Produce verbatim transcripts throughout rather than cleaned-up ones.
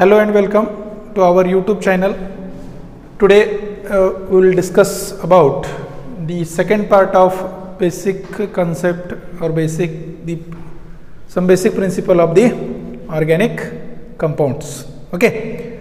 Hello and welcome to our YouTube channel. Today uh, we will discuss about the second part of basic concept or basic the some basic principle of the organic compounds. Okay,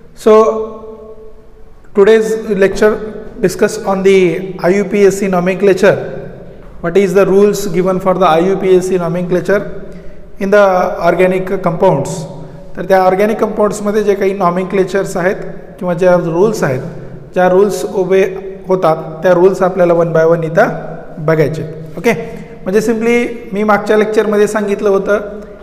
so today's lecture discuss on the I U P A C nomenclature. What is the rules given for the I U P A C nomenclature in the organic compounds? तर त्या organic कंपाऊंड्समध्ये जे काही नॉमेनक्लेचर्स आहेत किंवा ज्या rules आहेत, ज्या rules उभे होतात त्या रूल्स आपल्याला वन बाय वन इथं बघायचे. ओके, म्हणजे सिम्पली मी मागच्या लेक्चरमध्ये सांगितलं होतं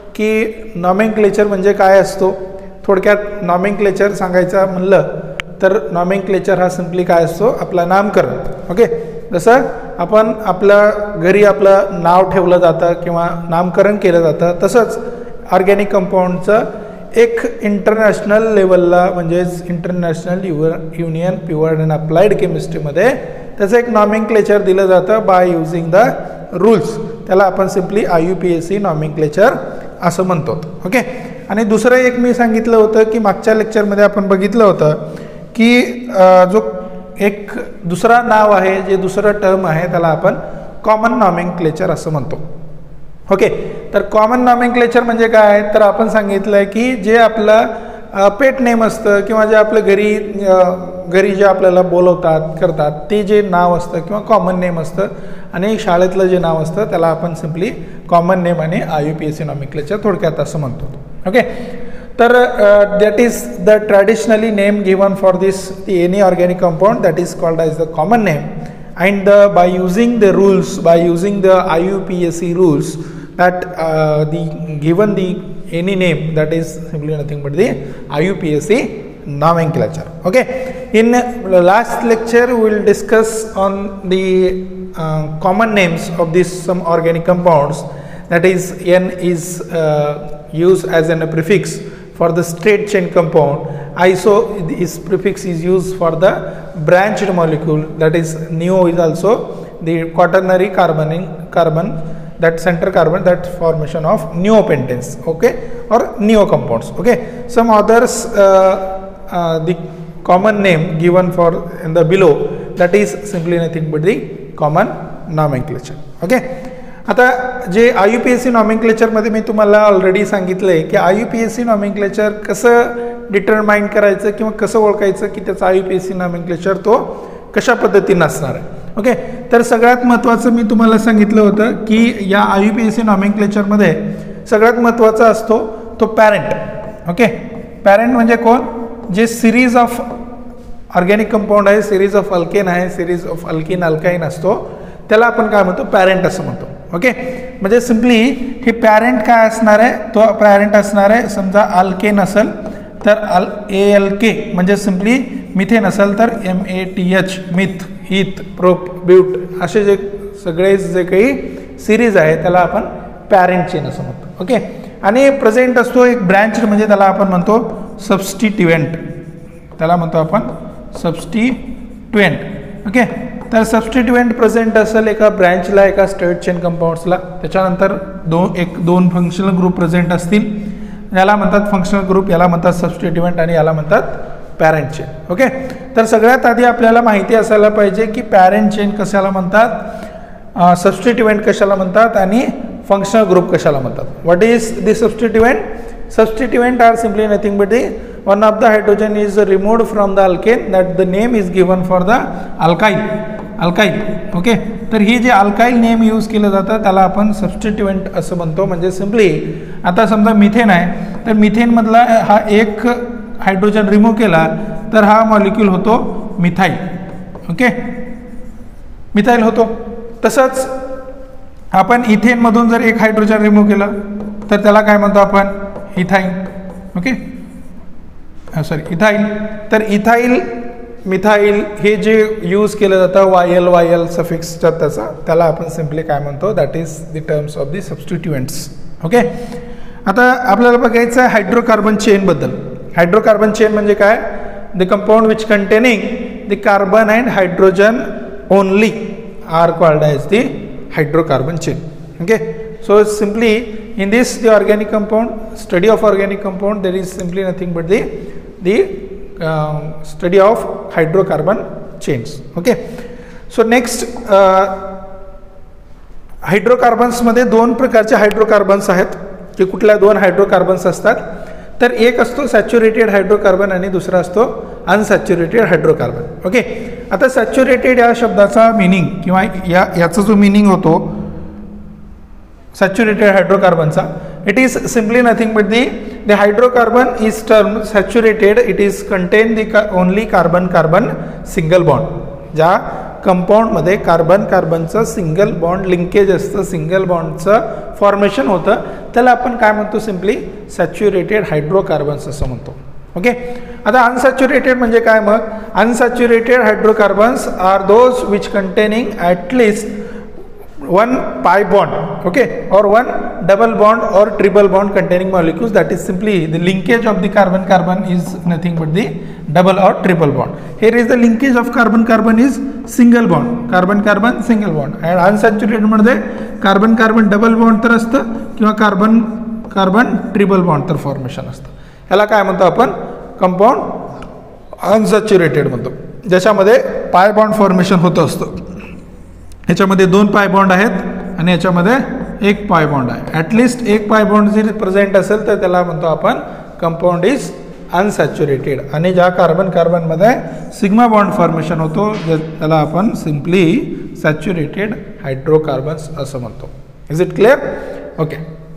की नॉमेनक्लेचर म्हणजे काय असतो. थोडक्यात नॉमेनक्लेचर सांगायचं म्हणलं तर नॉमेनक्लेचर हा सिम्पली काय असतो, आपला नामकरण. ओके, जसं आपण आपल्या घरी आपलं नाव ठेवलं जातं किंवा नामकरण केलं जातं, तसंच ऑर्गॅनिक कंपाऊंडचं एक इंटरनॅशनल लेवलला म्हणजेच International Union Pure and Applied केमिस्ट्रीमध्ये त्याचं एक नॉमेनक्लेचर दिलं जातं बाय युझिंग द रूल्स. त्याला आपण simply I U P A C nomenclature असं म्हणतो. ओके, आणि दुसरं एक मी सांगितलं होतं की मागच्या लेक्चरमध्ये आपण बघितलं होतं की जो एक दुसरा नाव आहे, जे दुसरं टर्म आहे त्याला आपण कॉमन नॉमेनक्लेचर असं म्हणतो. ओके, तर कॉमन नॉमेनक्लेचर म्हणजे काय, तर आपण सांगितलं आहे की जे आपलं पेट नेम असतं किंवा जे आपलं घरी घरी जे आपल्याला बोलवतात करतात ते जे नाव असतं किंवा कॉमन नेम असतं आणि शाळेतलं जे नाव असतं त्याला आपण सिम्पली कॉमन नेम आणि I U P A C nomenclature थोडक्यात असं म्हणतो. ओके, तर that is the traditionally name given for this any organic compound that is called as the common name. And uh, by using the rules, by using the I U P A C rules, that uh, the given the any name, that is simply nothing but the I U P A C nomenclature. Okay, in the last lecture we will discuss on the uh, common names of these some organic compounds. That is, N is uh, used as an, a prefix for the straight chain compound. Iso, this prefix is used for the branched molecule, that is neo is also the quaternary carbon in carbon, that center carbon, that formation of neopentanes. Okay, or neo compounds. Okay, some others uh, uh, the common name given for in the below, that is simply nothing but the common nomenclature. Okay, आता जे I U P A C नॉमेनक्लेचरमध्ये मी तुम्हाला already सांगितलं आहे की I U P A C nomenclature कसं determine करायचं किंवा कसं ओळखायचं की त्याचं I U P A C nomenclature तो कशा पद्धतीनं असणार आहे. ओके, तर सगळ्यात महत्त्वाचं मी तुम्हाला सांगितलं होतं की या I U P A C नॉमेनक्लेचरमध्ये सगळ्यात महत्त्वाचा असतो तो पॅरेंट. ओके, पॅरेंट म्हणजे कोण, जे सिरीज ऑफ ऑर्गॅनिक कंपाऊंड आहे, सिरीज ऑफ अल्केन आहे, सिरीज ऑफ अल्किन अल्काईन असतो, त्याला आपण काय म्हणतो, पॅरेंट असं म्हणतो. ओके, म्हणजे सिम्पली हे पॅरेंट काय असणार आहे, तो पॅरेंट असणार आहे समजा अल्केन असेल तर अल ए एल के म्हणजे सिम्पली मिथेन असेल तर M A T H, meth, eth, prop, but, असे जे सगळे जे काही सिरीज आहे त्याला आपण पॅरेंट चेन असं म्हणतो. ओके, आणि प्रेझेंट असतो एक ब्रँच म्हणजे त्याला आपण म्हणतो सबस्टिट्युएंट, त्याला म्हणतो आपण सबस्टिट्युएंट. ओके, तर सबस्टिट्युएंट प्रेझेंट असेल एका ब्रँचला, एका स्ट्रेट चेन कंपाऊंड्सला, त्याच्यानंतर दोन एक दोन फंक्शनल ग्रुप प्रेझेंट असतील, याला म्हणतात फंक्शनल ग्रुप, याला म्हणतात सबस्टिट्युएंट आणि याला म्हणतात पॅरेंट चेन. ओके, तर सगळ्यात आधी आपल्याला माहिती असायला पाहिजे की पॅरेंट चेन कशाला म्हणतात, सबस्टिट्युएंट कशाला म्हणतात आणि फंक्शनल ग्रुप कशाला म्हणतात. What is the substituent? Substituent are simply nothing but the one of the hydrogen is removed from the alkane, that the name is given for the alkyl. Alkyl. Okay, तर ही जे alkyl name use केलं जातं त्याला आपण substituent असं म्हणतो. म्हणजे सिम्पली आता समजा मिथेन आहे तर मिथेनमधला हा एक हायड्रोजन रिमूव्ह केला तर हा मॉलिक्यूल होतो मिथाईल. ओके, मिथाईल होतो. तसंच आपण इथेनमधून जर एक हायड्रोजन रिमूव्ह केला तर त्याला काय म्हणतो आपण, इथाईल. Okay, sorry ethyl. तर इथाईल, मिथाईल हे जे यूज केलं जातं वाय एल वाय एल सफिक्सच्या त्याचा, त्याला आपण सिम्पली काय म्हणतो, that is the terms of the substituents. Okay, आता आपल्याला बघायचं आहे हायड्रोकार्बन चेनबद्दल. हायड्रोकार्बन चेन म्हणजे काय, the compound which containing the carbon and hydrogen only are called as the hydrocarbon chain. Okay, so simply in this the organic compound, study of organic compound, there is simply nothing but the the uh, study of hydrocarbon chains. Okay, so next uh, hydrocarbons मध्ये दोन प्रकारचे hydrocarbons आहेत की कुठल्या दोन hydrocarbons असतात तर एक असतो सॅच्युरेटेड हायड्रोकार्बन आणि दुसरा असतो अनसॅच्युरेटेड हायड्रोकार्बन. ओके, आता सॅच्युरेटेड या शब्दाचा मीनिंग किंवा या याचा जो मीनिंग होतो सॅच्युरेटेड हायड्रोकार्बनचा, it is simply nothing but the the hydrocarbon is term saturated, it is contain the only carbon carbon single bond. ज्या कंपाऊंडमध्ये कार्बन कार्बनचं सिंगल बॉन्ड लिंकेज असतं, सिंगल बॉन्डचं फॉर्मेशन होतं, त्याला आपण काय म्हणतो सिम्पली सॅच्युरेटेड हायड्रोकार्बन्स असं म्हणतो. ओके, आता अनसॅच्युरेटेड म्हणजे काय मग? Unsaturated hydrocarbons are those which containing at least one pi bond, okay, or one double bond or triple bond containing molecules. That is simply the linkage of the carbon carbon is nothing but the double or triple bond. Here is the linkage of carbon carbon is single bond, carbon carbon single bond. And unsaturated मध्ये carbon carbon double bond तर असतं किंवा carbon carbon triple bond तर formation असतं. ह्याला काय म्हणतो आपण? कंपाऊंड अनसॅच्युरेटेड म्हणतो, ज्याच्यामध्ये पाय बॉन्ड फॉर्मेशन होत असतं. ह्याच्यामध्ये दोन पाय बॉन्ड आहेत आणि याच्यामध्ये एक पाय बॉन्ड आहे. ॲटलिस्ट एक पाय बॉन्ड जर प्रेझेंट असेल तर त्याला म्हणतो आपण कंपाऊंड इज अनसॅच्युरेटेड. आणि ज्या कार्बन कार्बनमध्ये सिग्मा बॉन्ड फॉर्मेशन होतो त्याला आपण सिम्पली सॅच्युरेटेड हायड्रोकार्बन्स असं म्हणतो. Is it clear? Okay,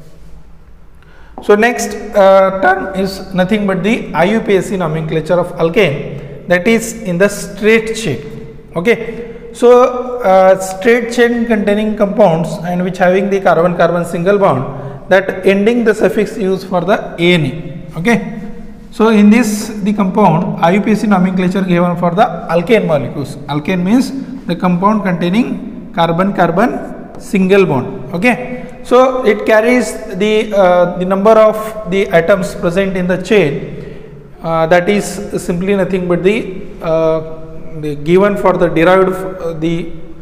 so next term is nothing but the I U P S C nomenclature of alkane, that is in the straight chain. Okay, so uh, straight chain containing compounds and which having the carbon carbon single bond that ending the suffix used for the ane. Okay, so in this the compound I U P A C nomenclature given for the alkane molecules. Alkane means the compound containing carbon carbon single bond. Okay, so it carries the uh, the number of the atoms present in the chain, uh, that is simply nothing but the uh, the given for the derived uh, the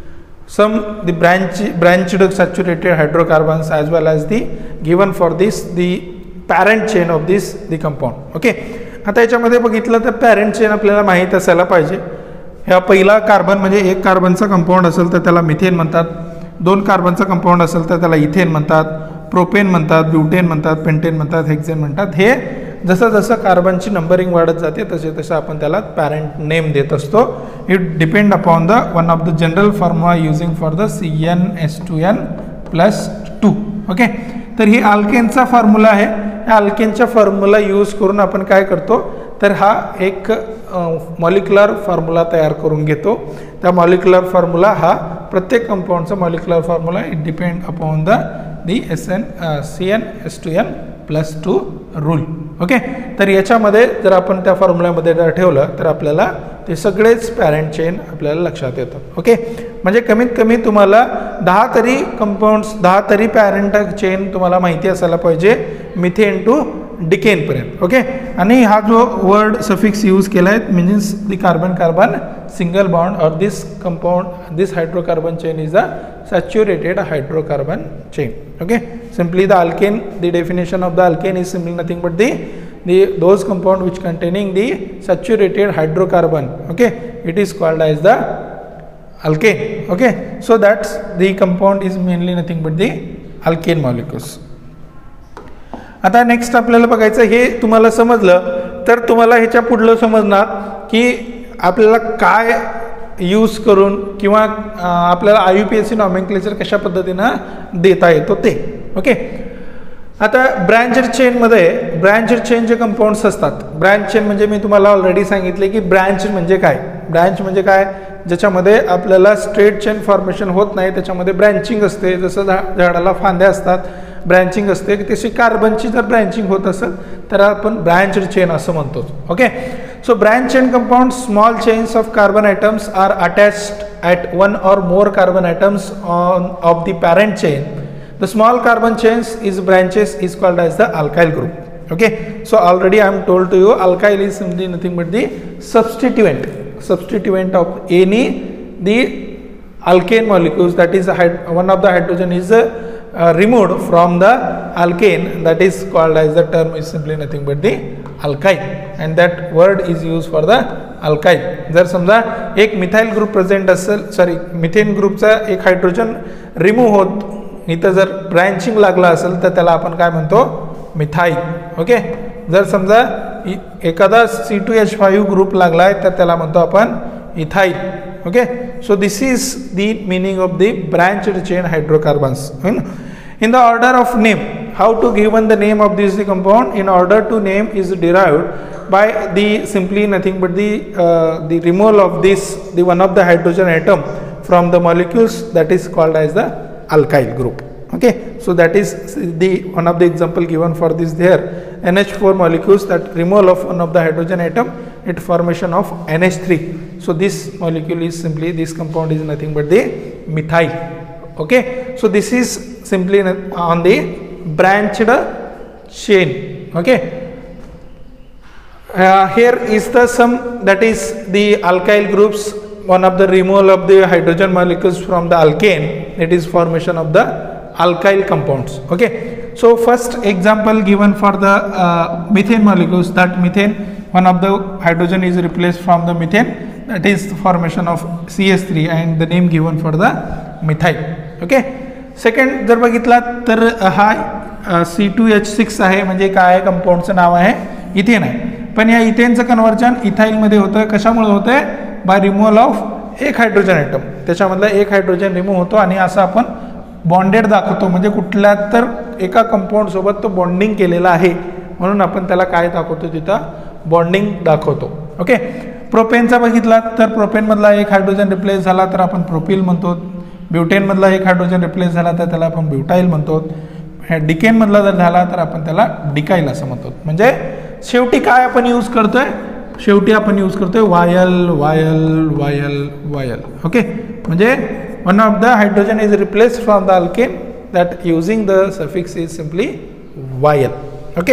some the branch branched saturated hydrocarbons as well as the given for this the parent chain of this the compound. Okay, आता याच्यामध्ये बघितलं तर parent chain आपल्याला माहीत असायला पाहिजे. ह्या पहिला कार्बन म्हणजे एक कार्बनचा कंपाऊंड असेल तर त्याला मिथेन म्हणतात, दोन कार्बनचा कंपाऊंड असेल तर त्याला इथेन म्हणतात, प्रोपेन म्हणतात, ब्युटेन म्हणतात, पेंटेन म्हणतात, हेक्सेन म्हणतात. हे जसं जसं कार्बनची नंबरिंग वाढत जाते तसे तसं आपण त्याला पॅरेंट नेम देत असतो. It depend upon the one of the general formula using for the C N S two N plus two. Okay, तर ही अल्केनचा फॉर्म्युला आहे. या अल्केनच्या फॉर्म्युला यूज करून आपण काय करतो तर हा एक मॉलिक्युलर फॉर्म्युला तयार करून घेतो. त्या मॉलिक्युलर फॉर्म्युला हा प्रत्येक कंपाऊंडचा molecular formula it depend upon the the S N C N S two N plus two rule. Okay, तर याच्यामध्ये जर आपण त्या फॉर्म्युल्यामध्ये जर ठेवलं तर आपल्याला ते सगळेच पॅरेंट चेन आपल्याला लक्षात येतात. ओके, म्हणजे कमीत कमी तुम्हाला दहा तरी कंपाऊंड्स दहा तरी पॅरेंट चेन तुम्हाला माहिती असायला पाहिजे मिथेन टू डिकेनपर्यंत. ओके, आणि हा जो वर्ड सफिक्स यूज केला आहे means the carbon carbon single bond और this compound this hydrocarbon chain is a saturated hydrocarbon chain. Okay, simply the alkane, the definition of the alkane is simply nothing but the the those compound which containing the saturated hydrocarbon. Okay, it is called as the alkane. Okay, so that's the compound is mainly nothing but the alkane molecules. आता next आपल्याला बघायचं, हे तुम्हाला समजलं तर तुम्हाला ह्याच्या पुढलं समजणार की आपल्याला काय यूज करून किंवा आपल्याला I U P S C nomenclature कशा पद्धतीनं देता येतो ते. ओके, आता ब्रँच चेनमध्ये ब्रँच चेन जे कंपाऊंड्स असतात, ब्रँच चेन म्हणजे मी तुम्हाला ऑलरेडी सांगितले की ब्रँच म्हणजे काय. ब्रँच म्हणजे काय, ज्याच्यामध्ये आपल्याला स्ट्रेट चेन फॉर्मेशन होत नाही, त्याच्यामध्ये ब्रँचिंग असते. जसं झा झाडाला फांद्या असतात, ब्रँचिंग असते, तशी कार्बनची जर ब्रँचिंग होत असेल तर आपण ब्रँच चेन असं म्हणतो. Okay, so branch chain compounds, small chains of carbon atoms are attached at one or more carbon atoms on of the parent chain. The small carbon chains is branches is called as the alkyl group. Okay, so already I am told to you alkyl is simply nothing but the substituent substituent of any the alkane molecules, that is one of the hydrogen is uh, uh, removed from the alkane, that is called as the term is simply nothing but the alkyl, and that word is used for the alkyl. जर समजा एक methyl group present असेल, sorry methane ग्रुपचा एक hydrogen remove होत इथं जर branching लागला असेल तर त्याला आपण काय म्हणतो, मिथाइल. ओके. जर समजा एखादा C two H five group लागलाय तर त्याला म्हणतो आपण ethyl. Okay. So this is the meaning of the branched chain hydrocarbons. In the order of name, how to given the name of this the compound? In order to name is derived by the simply nothing but the uh, the removal of this the one of the hydrogen atom from the molecules, that is called as the alkyl group. Okay, so that is the one of the example given for this there, N H four molecules, that removal of one of the hydrogen atom, it formation of N H three. So this molecule is simply, this compound is nothing but the methyl. Okay, so this is simply on the branched chain. Okay, uh, here is the sum, that is the alkyl groups, one of the removal of the hydrogen molecules from the alkane, it is formation of the alkyl compounds. Okay, so first example given for the uh, methane molecules, that methane, one of the hydrogen is replaced from the methane, that is the formation of C H three, and the name given for the methyl. Okay. Second जर बघितला तर हा C two H six आहे, म्हणजे काय कंपाऊंडचं नाव आहे, ethane आहे. पण या इथेनचं कन्व्हर्जन इथाईलमध्ये होतं. कशामुळे होतं आहे, बाय रिमूव्हल ऑफ एक हायड्रोजन ॲटम, त्याच्यामधला एक हायड्रोजन रिमूव्ह होतो आणि असं आपण बॉन्डेड दाखवतो, म्हणजे कुठल्या तर एका कंपाऊंड सोबत तो बॉन्डिंग केलेला आहे म्हणून आपण त्याला काय दाखवतो, तिथं बॉन्डिंग दाखवतो. ओके. प्रोपेनचा बघितला तर प्रोपेनमधला एक हायड्रोजन रिप्लेस झाला तर आपण प्रोपिल म्हणतो. ब्युटेनमधला एक हायड्रोजन रिप्लेस झाला तर त्याला आपण ब्युटाईल म्हणतो. डिकेनमधला जर झाला तर आपण त्याला डिकाईल असं म्हणतो. म्हणजे शेवटी काय आपण यूज करतोय, शेवटी आपण यूज करतोय yl yl yl yl. Okay. म्हणजे one of the hydrogen is replace from the alkane, that using the suffix is simply yl. Okay.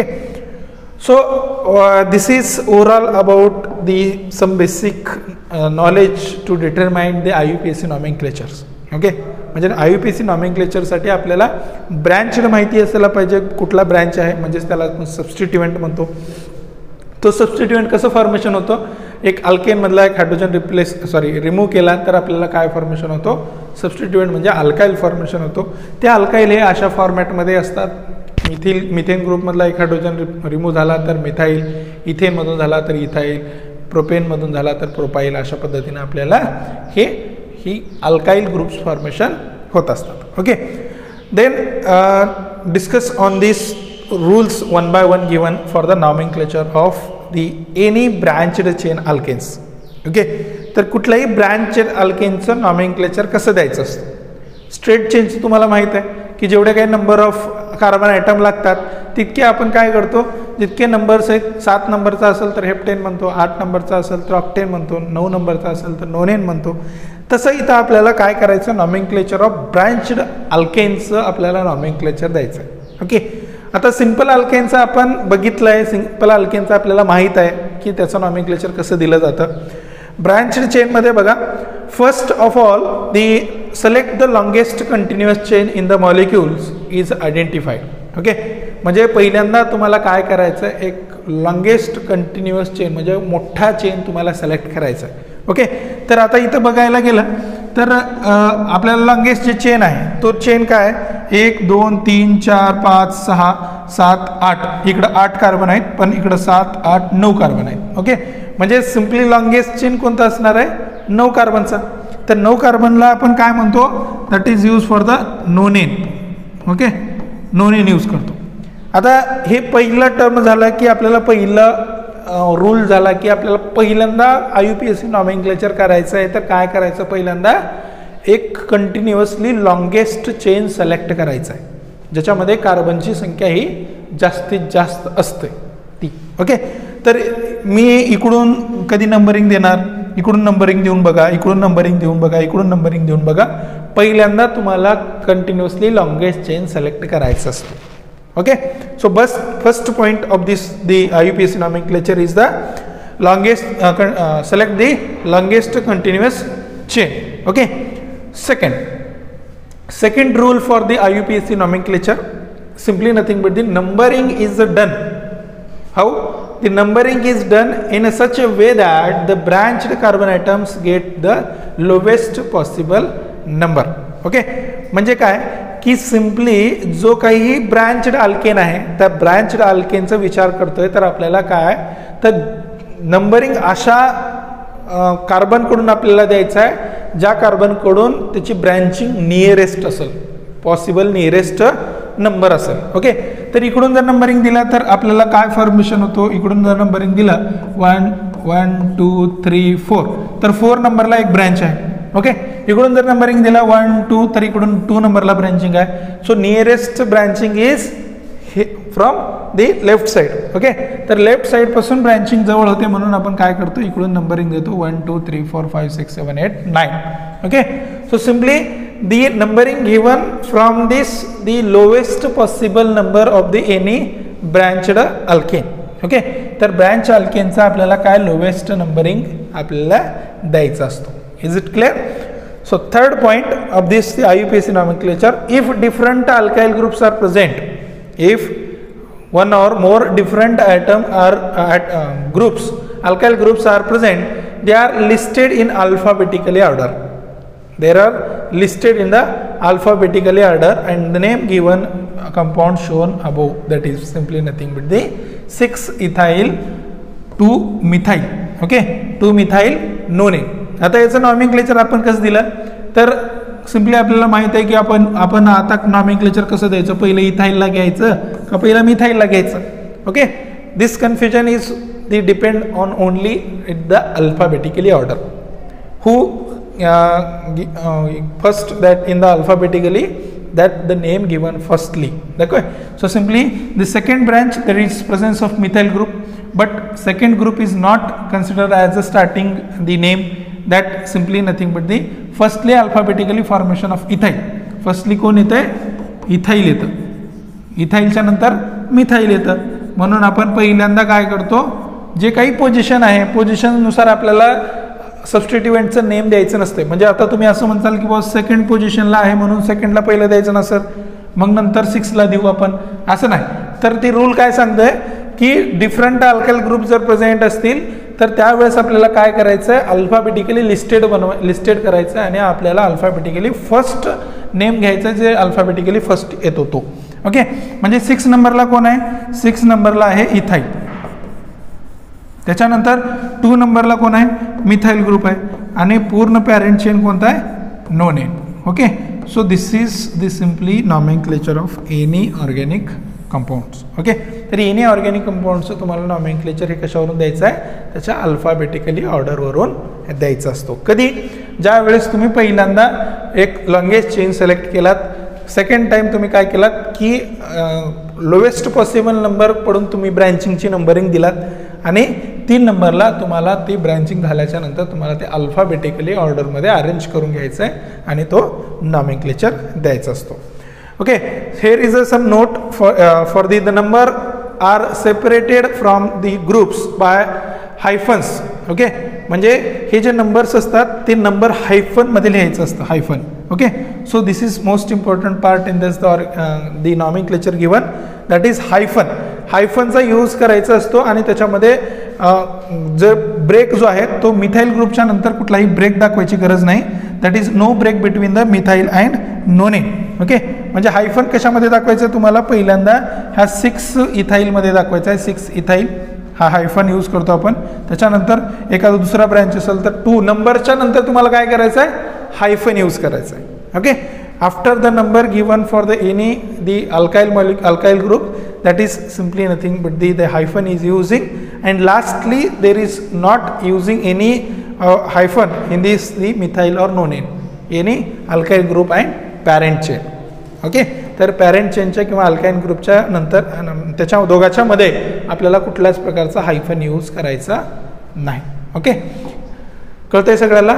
So uh, this is overall about the some basic uh, knowledge to determine the I U P A C nomenclatures. Okay. म्हणजे I U P S C नॉमेनक्लेचरसाठी आपल्याला branched माहिती असायला पाहिजे, कुठला branch आहे, म्हणजेच त्याला आपण सबस्टिट्युएंट म्हणतो. तो सबस्टिट्युएंट कसं फॉर्मेशन होतं, एक अल्केनमधला एक हायड्रोजन रिप्लेस सॉरी रिमूव्ह केला तर आपल्याला काय फॉर्मेशन होतो, सबस्टिट्युएंट म्हणजे अल्काईल फॉर्मेशन होतो. त्या अल्काईल हे अशा फॉर्मॅटमध्ये असतात. मिथिल मिथेन ग्रुपमधला एक हायड्रोजन रिमूव्ह झाला तर मिथाईल, इथेनमधून झाला तर इथाईल, प्रोपेनमधून झाला तर प्रोपाईल, अशा पद्धतीने आपल्याला हे ही अल्काईल ग्रुप्स फॉर्मेशन होत असतात. Okay. Then discuss on this rules one by one given for the nomenclature of the any branched chain alkanes. Okay. तर कुठल्याही ब्रँचड अल्केनचं नॉमेनक्लेचर कसं द्यायचं असतं. स्ट्रेट चेनचं तुम्हाला माहीत आहे की जेवढे काही नंबर ऑफ कार्बन ॲटम लागतात तितके आपण काय करतो, जितके नंबर्स आहेत, सात नंबरचा असेल तर हेप्टेन म्हणतो, आठ नंबरचा असेल तर ऑक्टेन म्हणतो, नऊ नंबरचा असेल तर नोनेन म्हणतो. तसं इथं आपल्याला काय करायचं, नॉमेनक्लेचर ऑफ ब्रँचड अल्केनचं आपल्याला नॉमेनक्लेचर द्यायचं आहे. ओके. आता सिंपल अल्केनचं आपण बघितलं आहे, सिंपल अल्केनचं आपल्याला माहीत आहे की त्याचं नॉमेनक्लेचर कसं दिलं जातं. ब्रँचड चेनमध्ये बघा, first of all the select the longest continuous chain in the molecules is identified. Okay. म्हणजे पहिल्यांदा तुम्हाला काय करायचं, एक लॉंगेस्ट कंटिन्युअस चेन म्हणजे मोठा चेन तुम्हाला सिलेक्ट करायचा आहे. ओके. तर आता इथं बघायला गेलं तर आपल्याला लॉंगेस्ट जे चेन आहे तो चेन काय, एक दोन तीन चार पाच सहा सात आठ, इकडं आठ कार्बन आहेत पण इकडं सात आठ नऊ कार्बन आहेत. ओके. म्हणजे सिम्पली लॉंगेस्ट चेन कोणता असणार आहे, नऊ कार्बनचा. तर नऊ कार्बनला आपण काय म्हणतो, that is use for the nonane. Okay. Nonane use करतो. आता हे पहिलं टर्म झालं की आपल्याला पहिलं रूल झाला की आपल्याला पहिल्यांदा I U P S C nomenclature करायचं आहे. तर काय करायचं, पहिल्यांदा एक कंटिन्युअसली लॉंगेस्ट चेन सिलेक्ट करायचं आहे ज्याच्यामध्ये कार्बनची संख्या ही जास्तीत जास्त असते ती. ओके. तर मी इकडून कधी नंबरिंग देणार, इकडून नंबरिंग देऊन बघा, इकडून नंबरिंग देऊन बघा, इकडून नंबरिंग देऊन बघा. पहिल्यांदा तुम्हाला कंटिन्युअसली लॉंगेस्ट चेन सिलेक्ट करायचं असतं. Okay, so bus, first point of this the I U P A C nomenclature is the longest uh, uh, select the longest continuous chain. Okay. Second, Second rule for the I U P A C nomenclature, simply nothing but the numbering is done. How? The numbering is done in a such a way that the branched carbon atoms get the lowest possible number. Okay, म्हणजे काय की simply जो काही ब्रँच्ड alkane आहे त्या ब्रँच्ड अल्केनचा विचार करतोय तर आपल्याला काय तर नंबरिंग अशा कार्बनकडून आपल्याला द्यायचं आहे ज्या कार्बनकडून त्याची ब्रँचिंग नियरेस्ट असेल, पॉसिबल नियरेस्ट नंबर असेल. ओके, तर इकडून जर नंबरिंग दिला तर आपल्याला काय फॉर्मेशन होतो, इकडून जर नंबरिंग दिला one one two three four तर फोर नंबरला एक ब्रँच आहे. ओके, इकडून जर नंबरिंग दिला वन टू तर इकडून टू नंबरला ब्रँचिंग आहे. So nearest branching is from the left side. Okay, तर लेफ्ट साइड पासून ब्रँचिंग जवळ होते म्हणून आपण काय करतो इकडून नंबरिंग देतो one two three four five six seven eight nine. Okay, so simply the numbering given from this the lowest possible number of the any branched alkane. Okay, तर ब्रँच अल्केनचा आपल्याला काय लोवेस्ट नंबरिंग आपल्याला द्यायचा असतो. Is it clear? So third point of this I U P A C nomenclature, if different alkyl groups are present, if one or more different atom or uh, uh, groups alkyl groups are present, they are listed in alphabetically order. They are listed in the alphabetically order and the name given uh, compound shown above, that is simply nothing but the six ethyl two methyl. Okay, two methyl nonane. आता याचं nomenclature आपण कसं दिलं तर simply आपल्याला माहित आहे की आपण आपण आता नॉमेनक्लेचर कसं द्यायचं, पहिलं इथाईलला घ्यायचं का पहिलं मिथाईलला घ्यायचं. Okay, this confusion is the depend on only the alphabetically order. Uh Uh, uh, first that in the alphabetically that the name given firstly. Okay, so simply the second branch there is presence of methyl group, but second group is not considered as a starting the name, that simply nothing but the firstly alphabetically formation of ethyl. firstly कोण येते ethyl येतं, इथाइलच्या नंतर methyl येतं म्हणून आपण पहिल्यांदा काय करतो जे काही पोझिशन आहे पोझिशन नुसार आपल्याला सबस्टिट्युएंटचं नेम द्यायचं नसते. म्हणजे आता तुम्ही असं म्हणताल की बॉस सेकंड पोझिशनला आहे म्हणून सेकंडला पहिलं द्यायचं नसेल मग नंतर सिक्सला देऊ आपण, असं नाही. तर ती रूल काय सांगतोय की डिफरंट अल्काइल ग्रुप जर प्रेझेंट असतील तर त्यावेळेस आपल्याला काय करायचं आहे अल्फाबेटिकली लिस्टेड बनव लिस्टेड करायचं आणि आपल्याला अल्फाबेटिकली फर्स्ट नेम घ्यायचं जे अल्फाबेटिकली फर्स्ट येतो तो. ओके, म्हणजे सिक्स नंबरला कोण आहे, सिक्स नंबरला आहे इथाइल. त्याच्यानंतर टू नंबरला कोण आहे मिथाइल ग्रुप आहे आणि पूर्ण पॅरेंट चेन कोणता आहे nonane. Okay, so this is the simply nomenclature of any organic compounds. Okay, तर एनी ऑर्गॅनिक कंपाऊंडचं तुम्हाला नॉमेनक्लेचर हे कशावरून द्यायचं आहे त्याच्या अल्फाबेटिकली ऑर्डरवरून द्यायचं असतो. कधी ज्या वेळेस तुम्ही पहिल्यांदा एक लॉंगेस्ट चेन सिलेक्ट केलात, सेकंड टाइम तुम्ही काय केलात की लोवेस्ट पॉसिबल नंबर पडून तुम्ही ब्रँचिंगची नंबरिंग दिलात आणि तीन नंबरला तुम्हाला ती ब्रँचिंग झाल्याच्या नंतर तुम्हाला ते अल्फाबेटिकली ऑर्डरमध्ये अरेंज करून घ्यायचं आहे आणि तो नॉमेनक्लेचर द्यायचा असतो. Okay, here is a some note for for the the number are separated from the groups by hyphens. Okay, म्हणजे हे जे नंबर्स असतात ते नंबर हायफनमध्ये लिहायचं असतं, hyphen. Okay, so this is most important part in this the nomenclature given, that is hyphen. हायफनचा use करायचा असतो आणि त्याच्यामध्ये जे ब्रेक जो आहे तो मिथाइल ग्रुपच्या नंतर कुठलाही ब्रेक दाखवायची गरज नाही, that is no break between the methyl and nonane. Okay, म्हणजे हायफन कशामध्ये दाखवायचं तुम्हाला पहिल्यांदा ह्या सिक्स इथाइलमध्ये दाखवायचा आहे. सिक्स इथाइल हा हायफन यूज करतो आपण. त्याच्यानंतर एखादा दुसरा ब्रँच असेल तर टू नंबरच्या नंतर तुम्हाला काय करायचं आहे हायफन यूज करायचं आहे. Okay, after the number given for the any the alkyl molecule alkyl group, that is simply nothing but the, the hyphen is using, and lastly there is not using any uh, hyphen in this the methyl or nonene, any alkyl group and parent chain. Okay, तर parent चेनच्या किंवा alkyne ग्रुपच्या नंतर त्याच्या दोघांच्या मध्ये आपल्याला कुठल्याच प्रकारचा हायफन यूज करायचा नाही. ओके, कळतंय सगळ्याला?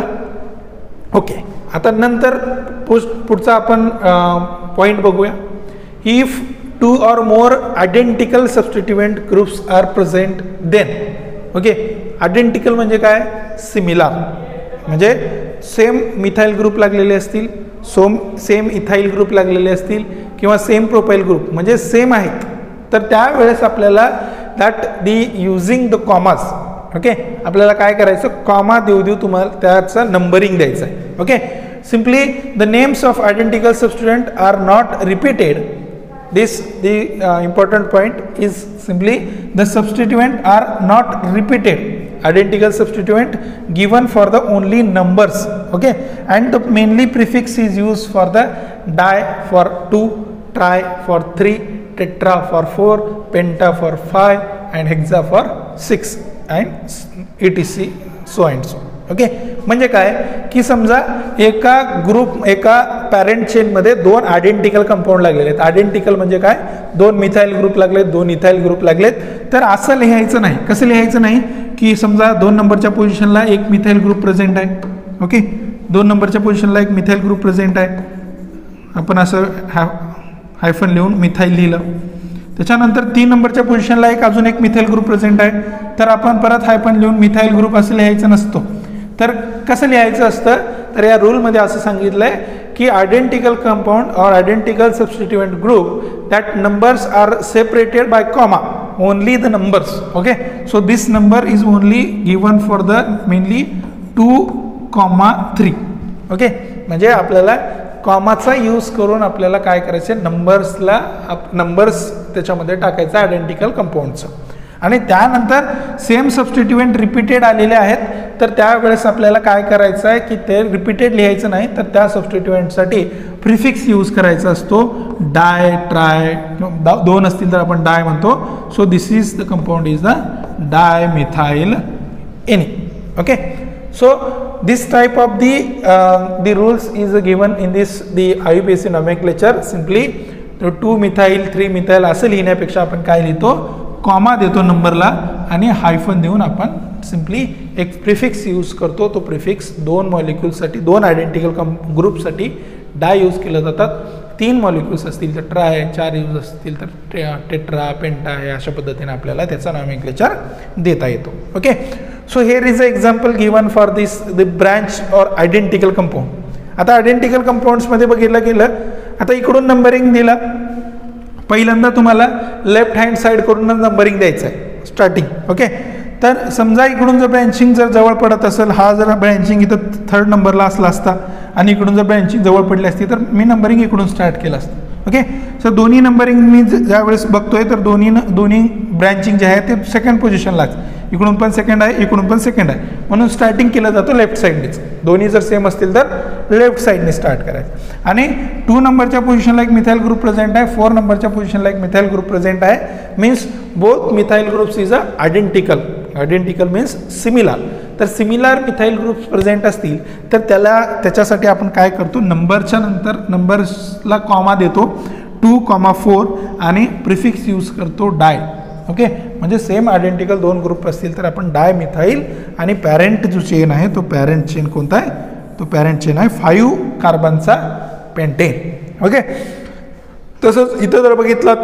ओके, आता नंतर पुढचा आपण पॉइंट बघूया. If two or more identical substituent groups are present then. Okay, identical म्हणजे काय सिमिलर, म्हणजे सेम मिथाईल ग्रुप लागलेले असतील, सोम सेम इथाईल ग्रुप लागलेले असतील किंवा सेम प्रोपाईल ग्रुप म्हणजे सेम आहेत, तर त्यावेळेस आपल्याला that the using the commas, okay, आपल्याला काय करायचं, कॉमा देऊ देऊ तुम्हाला त्याचं नंबरिंग द्यायचं आहे. Okay, simply the names of identical substituent are not repeated. This the uh, important point is simply the substituent are not repeated. Identical substituent given for the only numbers, okay, and the mainly prefix is used for the di for two, tri for three, tetra for four, penta for five, and hexa for six, and etc so and so. Okay, म्हणजे काय की समजा एका group एका parent चेनमध्ये दोन identical compound लागलेले आहेत. Identical म्हणजे काय, दोन मिथाईल ग्रुप लागलेत, दोन इथाईल ग्रुप लागलेत. तर असं लिहायचं नाही. कसं लिहायचं नाही की समजा दोन नंबरच्या पोझिशनला एक मिथाईल ग्रुप प्रेझेंट आहे, ओके, दोन नंबरच्या पोझिशनला एक मिथाईल ग्रुप प्रेझेंट आहे, आपण असं हा हायफन लिहून मिथाईल लिहिलं. त्याच्यानंतर तीन नंबरच्या पोझिशनला एक अजून एक मिथाईल ग्रुप प्रेझेंट आहे, तर आपण परत हायफन लिहून मिथाईल ग्रुप असं लिहायचं नसतो. तर कसं लिहायचं असतं, तर या रूलमध्ये असं सांगितलं आहे की आयडेंटिकल कंपाऊंड और identical substituent group that numbers are separated by comma, only the numbers. Okay, so this number is only given for the mainly two comma three. Okay, म्हणजे आपल्याला कॉमाचा यूज करून आपल्याला काय करायचं, नंबर्सला नंबर्स त्याच्यामध्ये टाकायचं आयडेंटिकल कंपाऊंडचं. आणि त्यानंतर सेम सबस्टिट्यूएंट रिपीटेड आलेले आहेत, तर त्यावेळेस आपल्याला काय करायचं आहे की ते रिपीटेड लिहायचं नाही, तर त्या सबस्टिट्यूएंटसाठी प्रिफिक्स यूज करायचा असतो. डाय, ट्राय, दोन असतील तर आपण डाय म्हणतो. So this is the compound is the di methyl any. Okay, so this type of the the rules is given in this the IUPAC nomenclature. Simply two methyl, three methyl असं लिहिण्यापेक्षा आपण काय लिहितो, comma देतो नंबरला आणि hyphen देऊन आपण सिम्पली एक प्रिफिक्स यूज करतो. तो प्रिफिक्स दोन मॉलिक्यूलसाठी, दोन आयडेंटिकल कम ग्रुपसाठी डाय यूज केलं जातात. तीन मॉलिक्यूल्स असतील तर ट्राय, चार यूज असतील तर टेट्रा, पेंटा, हे अशा पद्धतीने आपल्याला त्याचा नॉमेनक्लेचर देता येतो. Okay, so here is a example given for this the branch or identical compound. आता आयडेंटिकल कंपाऊंड्समध्ये बघितलं गेलं, आता इकडून नंबरिंग दिलं, पहिल्यांदा तुम्हाला लेफ्ट हँड साईड करून नंबरिंग द्यायचं आहे स्टार्टिंग. ओके, तर समजा इकडून जर ब्रँचिंग जर जवळ पडत असेल, हा जर ब्रँचिंग इथं थर्ड नंबरला असला असता आणि इकडून जर ब्रँचिंग जवळ पडली असती तर मी नंबरिंग इकडून स्टार्ट केलं असतं. ओके, सो दोन्ही नंबरिंग मी ज्यावेळेस बघतोय तर दोन्ही दोन्ही ब्रँचिंग जे आहे ते सेकंड पोझिशनलाच, इकडून पण सेकंड आहे, इकडून पण सेकंड आहे, म्हणून स्टार्टिंग केलं जातं लेफ्ट साईडनेच. दोन्ही जर सेम असतील तर लेफ्ट साईडने स्टार्ट करायचं. आणि टू नंबरच्या पोझिशनला एक मिथाईल ग्रुप प्रेझेंट आहे, फोर नंबरच्या पोझिशनला एक मिथाईल ग्रुप प्रेझेंट आहे, means both methyl groups is a identical. Identical means similar. तर सिमिलर मिथाईल ग्रुप्स प्रेझेंट असतील तर त्याला त्याच्यासाठी आपण काय करतो, नंबरच्या नंतर नंबर्सला कॉमा देतो, टू कॉमा फोर, आणि प्रिफिक्स यूज करतो डाय. ओके, म्हणजे सेम आयडेंटिकल दोन ग्रुप असतील तर आपण डाय मिथाईल, आणि पॅरेंट जो चेन आहे तो पॅरेंट चेन कोणता आहे, तो पॅरेंट चेन आहे फाईव्ह कार्बनचा पेंटेन. ओके, तसंच इथं जर बघितलं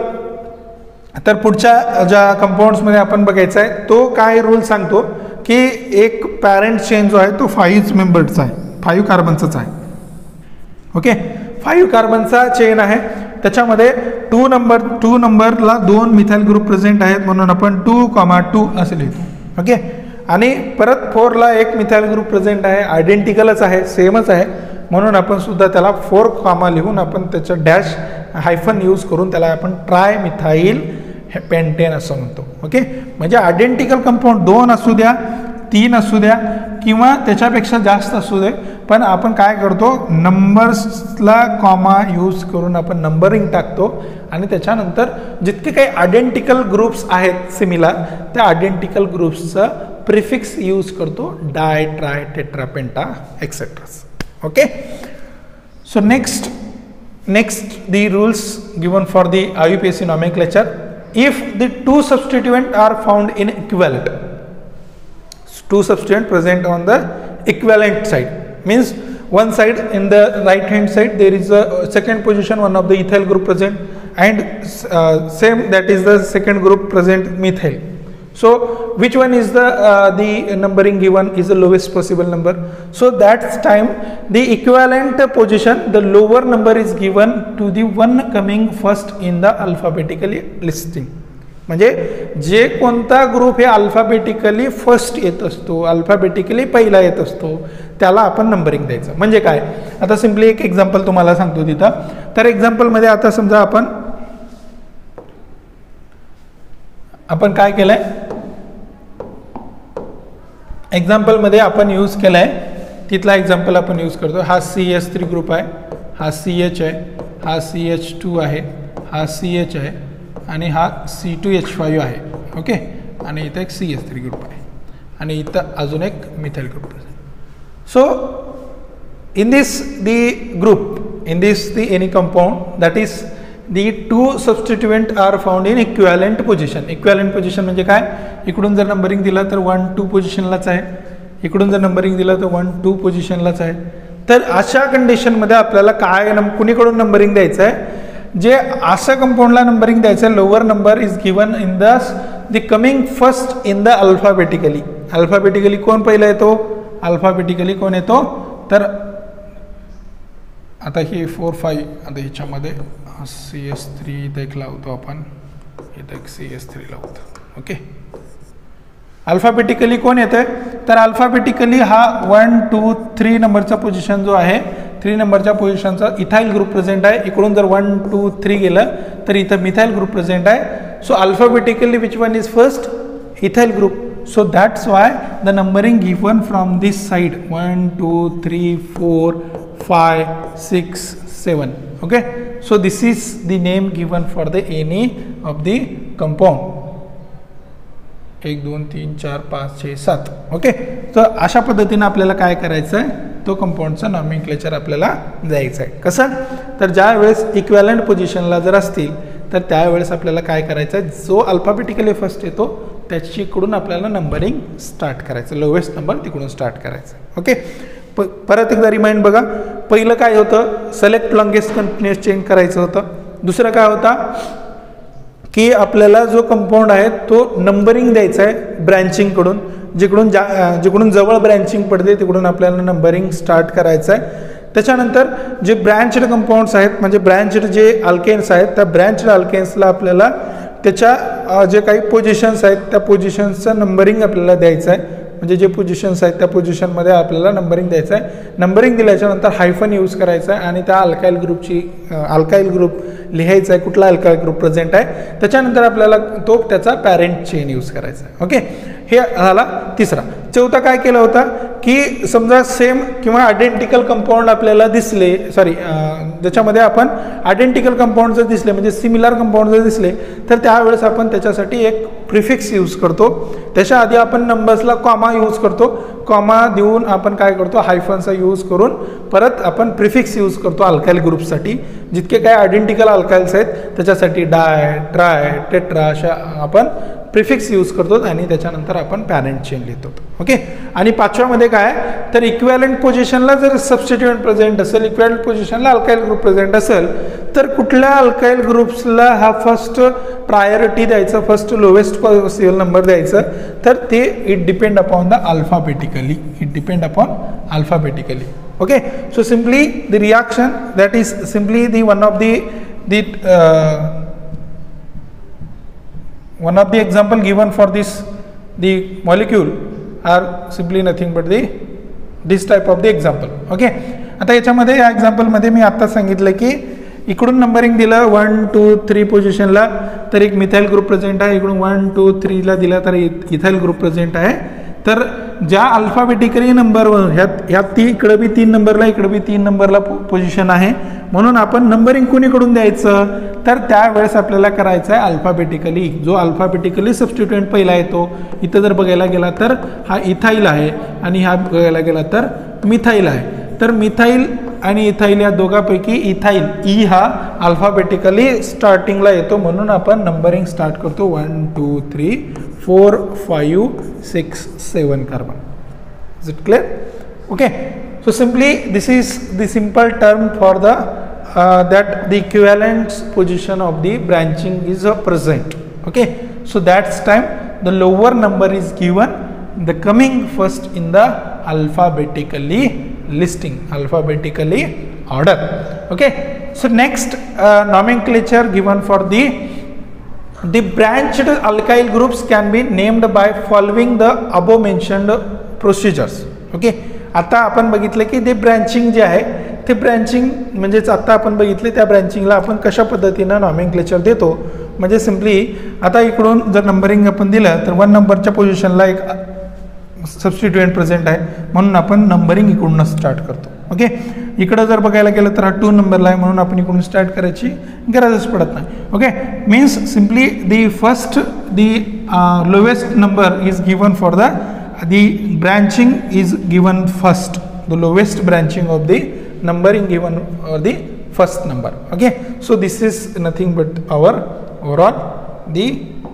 तर पुढच्या ज्या कंपाऊंड्समध्ये आपण बघायचं आहे तो काय रूल सांगतो की एक पॅरेंट चेन जो आहे तो फाईव्ह मेंबर्सचा आहे, फाईव्ह कार्बनचाच आहे. ओके, फाईव्ह कार्बनचा चेन आहे, त्याच्यामध्ये टू नंबर टू नंबरला दोन मिथाईल ग्रुप प्रेझेंट आहेत म्हणून आपण टू कॉमा टू असं लिहितो. ओके, आणि परत फोरला एक मिथाईल ग्रुप प्रेझेंट आहे, आयडेंटिकलच आहे, सेमच आहे, म्हणून आपण सुद्धा त्याला फोर कॉमा लिहून आपण त्याचं डॅश हायफन यूज करून त्याला आपण ट्राय मिथाईल पेंटेन असं म्हणतो. ओके, म्हणजे आयडेंटिकल कंपाऊंड दोन असू द्या, तीन असू द्या किंवा त्याच्यापेक्षा जास्त असू दे, पण आपण काय करतो, नंबर्सला कॉमा यूज करून आपण नंबरिंग टाकतो आणि त्याच्यानंतर जितके काही आयडेंटिकल ग्रुप्स आहेत सिमिलर, त्या आयडेंटिकल ग्रुप्सचं प्रिफिक्स यूज करतो, di, tri, tetra, penta etcetera. Okay, so next next the rules given for the I U P S C nomenclature. If the two substituents are found in equivalent, two substituents present on the equivalent side, means one side in the right hand side there is a second position one of the ethyl group present, and uh, same that is the second group present methyl. So which one is the uh, the numbering given is the lowest possible number? So that's time the equivalent position, the lower number is given to the one coming first in the alphabetically listing. म्हणजे जे कोणता group हे alphabetically first येत असतो, alphabetically पहिला येत असतो, त्याला आपण नंबरिंग द्यायचं. म्हणजे काय, आता सिम्पली एक एक्झाम्पल तुम्हाला सांगतो तिथं. तर एक्झाम्पल मध्ये आता समजा आपण आपण काय केलंय, एक्झाम्पल मध्ये आपण यूज केलाय तिथला एक्झाम्पल आपण यूज करतो. हा सी एच थ्री ग्रुप आहे, हा सी एच आहे, हा सी एच टू आहे, हा सी एच आहे आणि हा सी टू एच फाईव्ह आहे. ओके, आणि इथं एक सी एच थ्री ग्रुप आहे आणि इथं अजून एक मिथाइल ग्रुप आहे. So in this the group, in this the any compound that is the two substituent are found in equivalent position. Equivalent position म्हणजे काय, इकडून जर नंबरिंग दिलं तर वन टू पोझिशनलाच आहे, इकडून जर नंबरिंग दिलं तर वन टू पोझिशनलाच आहे. तर अशा कंडिशनमध्ये आपल्याला काय नम कुणीकडून नंबरिंग द्यायचं आहे, जे अशा कंपाऊंडला नंबरिंग द्यायचं आहे, lower number is given in the the coming first in the alphabetically. Alphabetically कोण पहिला येतो, अल्फाबेटिकली कोण येतो, तर आता ही फोर फाईव्ह, आता ह्याच्यामध्ये सी एस थ्री इथं एक लावतो आपण, इथं एक सी एस थ्री लावतो. ओके, अल्फाबेटिकली कोण येतं, तर अल्फाबेटिकली हा वन टू थ्री नंबरचा पोझिशन जो आहे, थ्री नंबरच्या पोझिशनचा इथाइल ग्रुप प्रेझेंट आहे. इकडून जर वन टू थ्री गेलं तर इथं मिथाइल ग्रुप प्रेझेंट आहे. So alphabetically which one is first, ethyl group. So that's why the numbering given from this side one two three four five six seven. Okay, so this is the name given for the any of the compound. एक दोन तीन चार पाच छे सात. Okay, तर अशा पद्धतीने आपल्याला काय करायचं आहे, तो कंपाऊंडचा नॉमेनक्लेचर आपल्याला द्यायचं आहे. कसं, तर ज्या वेळेस इक्विव्हॅलंट पोझिशनला जर असतील तर त्यावेळेस आपल्याला काय करायचं आहे, जो अल्फाबेटिकली फर्स्ट येतो त्याच्याकडून आपल्याला नंबरिंग स्टार्ट करायचं, लोवेस्ट नंबर तिकडून स्टार्ट करायचं. ओके, प परत एकदा रिमाइंड बघा, पहिलं काय होतं, सिलेक्ट लॉंगेस्ट कंटिन्युअस चेन करायचं होतं. दुसरं काय होता की आपल्याला जो कंपाऊंड आहे तो नंबरिंग द्यायचा आहे ब्रँचिंगकडून, जिकडून जा जिकडून जवळ ब्रँचिंग पडते तिकडून आपल्याला नंबरिंग स्टार्ट करायचं आहे. त्याच्यानंतर जे ब्रँच्ड कंपाऊंड्स आहेत, म्हणजे ब्रँच्ड जे अल्केन्स आहेत, त्या ब्रँच्ड अल्केन्सला आपल्याला त्याच्या जे काही पोझिशन्स आहेत त्या पोझिशन्सचं नंबरिंग आपल्याला द्यायचं आहे. म्हणजे जे पोझिशन्स आहेत त्या पोझिशनमध्ये आपल्याला नंबरिंग द्यायचं आहे. नंबरिंग दिल्याच्यानंतर हायफन यूज करायचं आहे आणि त्या अल्काईल ग्रुपची अल्काईल ग्रुप लिहायचा आहे, कुठला अल्काईल ग्रुप प्रेझेंट आहे. त्याच्यानंतर आपल्याला तो त्याचा पॅरेंट चेन यूज करायचा आहे. ओके, हे झाला तिसरा. चौथा काय केलं होता की समजा सेम किंवा आयडेंटिकल कंपाऊंड आपल्याला दिसले, सॉरी ज्याच्यामध्ये आपण आयडेंटिकल कंपाऊंड जर दिसले म्हणजे सिमिलर कंपाऊंड जर दिसले तर त्यावेळेस आपण त्याच्यासाठी एक प्रिफिक्स यूज करतो. त्याच्या आधी आपण नंबर्सला कॉमा यूज करतो, कॉमा देऊन आपण काय करतो, हायफनचा यूज करून परत आपण प्रिफिक्स यूज करतो अल्काईल ग्रुपसाठी. जितके काय आयडेंटिकल अल्काईल्स आहेत त्याच्यासाठी डाय, ट्राय, टेट्रा अशा आपण प्रिफिक्स यूज करतो आणि त्याच्यानंतर आपण पॅरेंट चेन लिहितो. ओके, आणि पाचव्यामध्ये काय, तर इक्विव्हॅलंट पोझिशनला जर सबस्टिट्युएंट प्रेझेंट असेल, इक्विव्हॅलंट पोझिशनला अल्काईल ग्रुप प्रेझेंट असेल तर कुठल्या अल्काईल ग्रुप्सला हा फर्स्ट प्रायोरिटी द्यायचं, फर्स्ट लोवेस्ट पॉसिबल नंबर द्यायचं, तर ते it depend upon the alphabetically, it depend upon alphabetically. Okay, so simply the reaction, that is simply the one of the the uh, one of the example given for this the molecule are simply nothing but the this type of the example. Okay, आता याच्यामध्ये या example मध्ये मी आता सांगितलं की इकडून numbering दिलं one two three पोझिशनला तर एक मिथाइल ग्रुप प्रेझेंट आहे, इकडून वन टू थ्रीला दिला तर इथाइल ग्रुप प्रेझेंट आहे. तर ज्या अल्फाबेटिकली नंबरवर ह्यात ह्यात ती इकडं बी तीन नंबरला इकडं बी तीन नंबरला पोझिशन आहे, म्हणून आपण नंबरिंग कोणीकडून द्यायचं, तर त्यावेळेस आपल्याला करायचं आहे अल्फाबेटिकली. जो अल्फाबेटिकली सबस्टिट्युएंट पहिला येतो, इथं जर बघायला गेला तर हा इथाइल आहे आणि हा बघायला गेला तर मिथाइल आहे. तर मिथाइल आणि इथाइल या दोघांपैकी इथाइल ई हा अल्फाबेटिकली स्टार्टिंगला येतो, म्हणून आपण नंबरिंग स्टार्ट करतो one two three four five six seven carbon. Is it clear? Okay, so simply this is the simple term for the that the equivalent position of the branching is a present. Okay, so that's time the lower number is given the coming first in the alphabetically listing, alphabetically order. Okay, so next uh, nomenclature given for the the branched alkyl groups can be named by following the above mentioned procedures. Okay, आता आपण बघितलं की ते branching जे आहे ते branching म्हणजेच आता आपण बघितले त्या ब्रँचिंगला आपण कशा पद्धतीनं नॉमेनक्लेचर देतो. म्हणजे सिम्पली आता इकडून जर नंबरिंग आपण दिलं तर वन नंबरच्या पोझिशनला एक सबस्टिट्युएंट प्रेझेंट आहे म्हणून आपण नंबरिंग इकडून स्टार्ट करतो. ओके, इकडं जर बघायला गेलं तर हा टू नंबरला आहे म्हणून आपण इकडून स्टार्ट करायची गरजच पडत नाही. Okay, means simply the first the lowest number is given for the the branching is given first, the lowest branching of the numbering given or the first number. Okay, so this is nothing but our overall the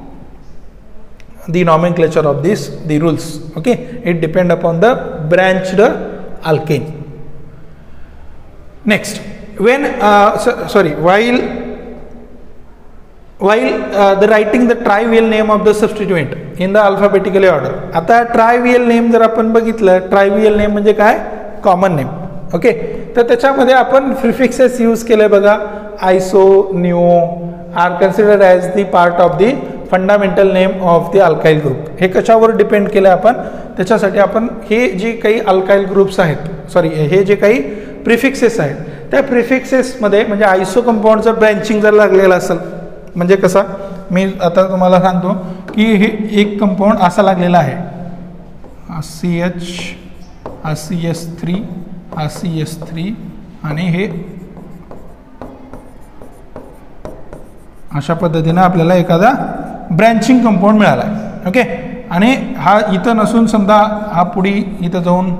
the nomenclature of this, the rules. Okay, it depend upon the branched alkane. Next, when uh, so, sorry while while uh, the writing the trivial name of the substituent in the alphabetically order. आता trivial name जर आपण बघितलं, trivial name म्हणजे काय, common name. Okay, तर त्याच्यामध्ये आपण prefixes use केले बघा. Iso, neo are considered as the part of the fundamental name of the alkyl group. हे कशावर डिपेंड केलं आपण, त्याच्यासाठी आपण हे जे काही अल्काइल ग्रुप्स आहेत, सॉरी हे जे काही प्रिफिक्सेस आहेत त्या प्रिफिक्सेसमध्ये म्हणजे आयसो कंपाऊंडचं ब्रँचिंग जर लागलेलं असेल म्हणजे कसा, मी आता तुम्हाला सांगतो की हे एक कंपाऊंड असा लागलेला आहे, सी एच हा सी एस थ्री हा सी एस थ्री आणि हे अशा पद्धतीनं आपल्याला एखादा ब्रँचिंग कंपाऊंड मिळाला आहे. ओके, आणि हा इथं नसून समजा हा पुढे इथं जाऊन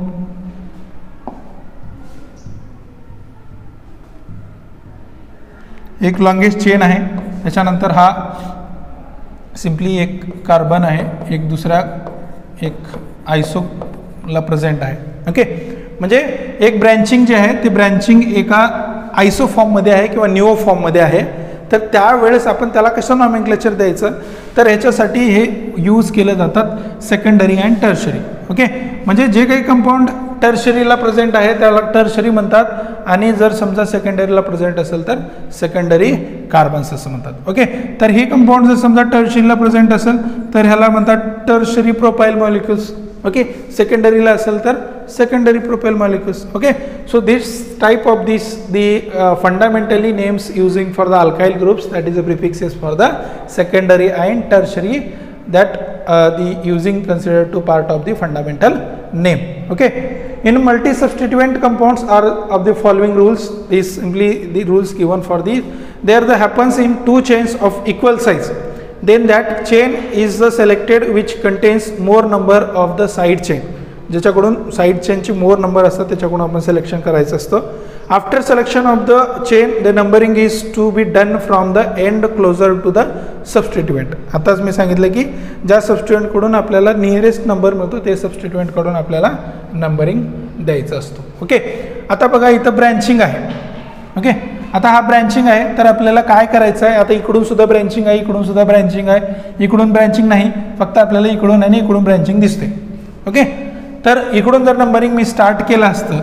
एक लॉंगेस्ट चेन आहे, त्याच्यानंतर हा सिम्पली एक कार्बन आहे, एक दुसऱ्या एक आयसोला प्रेझेंट आहे. ओके, म्हणजे एक ब्रँचिंग जे आहे ते ब्रँचिंग एका आयसो फॉर्ममध्ये आहे किंवा न्यू फॉर्ममध्ये आहे. तर त्यावेळेस आपण त्याला कसं नॉमेनक्लेचर द्यायचं, तर ह्याच्यासाठी हे यूज केलं जातात सेकंडरी अँड टर्शरी. ओके, म्हणजे जे काही कंपाऊंड टर्शरीला प्रेझेंट आहे त्याला टर्शरी म्हणतात आणि जर समजा सेकंडरीला प्रेझेंट असेल तर सेकंडरी कार्बन्स असं म्हणतात. ओके, तर हे कंपाऊंड जर समजा टर्शरीला प्रेझेंट असेल तर ह्याला म्हणतात टर्शरी प्रोपाइल मॉलिक्युल्स. ओके, सेकंडरीला असेल तर secondary propyl molecules. Okay, so this type of this the uh, fundamentally names using for the alkyl groups, that is the prefixes for the secondary and tertiary, that uh, the using considered to part of the fundamental name. Okay, in multi substituent compounds are of the following rules. These simply the rules given for the there the happens in two chains of equal size, then that chain is the selected which contains more number of the side chain. ज्याच्याकडून side चेनची more number असतात त्याच्याकडून आपण selection करायचं असतं. After selection of the chain the numbering is to be done from the end closer to the substituent. आताच मी सांगितलं की ज्या सबस्टिट्युएंटकडून आपल्याला नियरेस्ट नंबर मिळतो ते सबस्टिट्युएंटकडून आपल्याला नंबरिंग द्यायचं असतो. ओके, आता बघा इथं ब्रँचिंग आहे. ओके, आता हा ब्रँचिंग आहे तर आपल्याला काय करायचं आहे, आता इकडून सुद्धा ब्रँचिंग आहे, इकडून सुद्धा ब्रँचिंग आहे, इकडून ब्रँचिंग नाही, फक्त आपल्याला इकडून आणि इकडून ब्रँचिंग दिसते. ओके, तर इकडून जर नंबरिंग मी स्टार्ट केलं असतं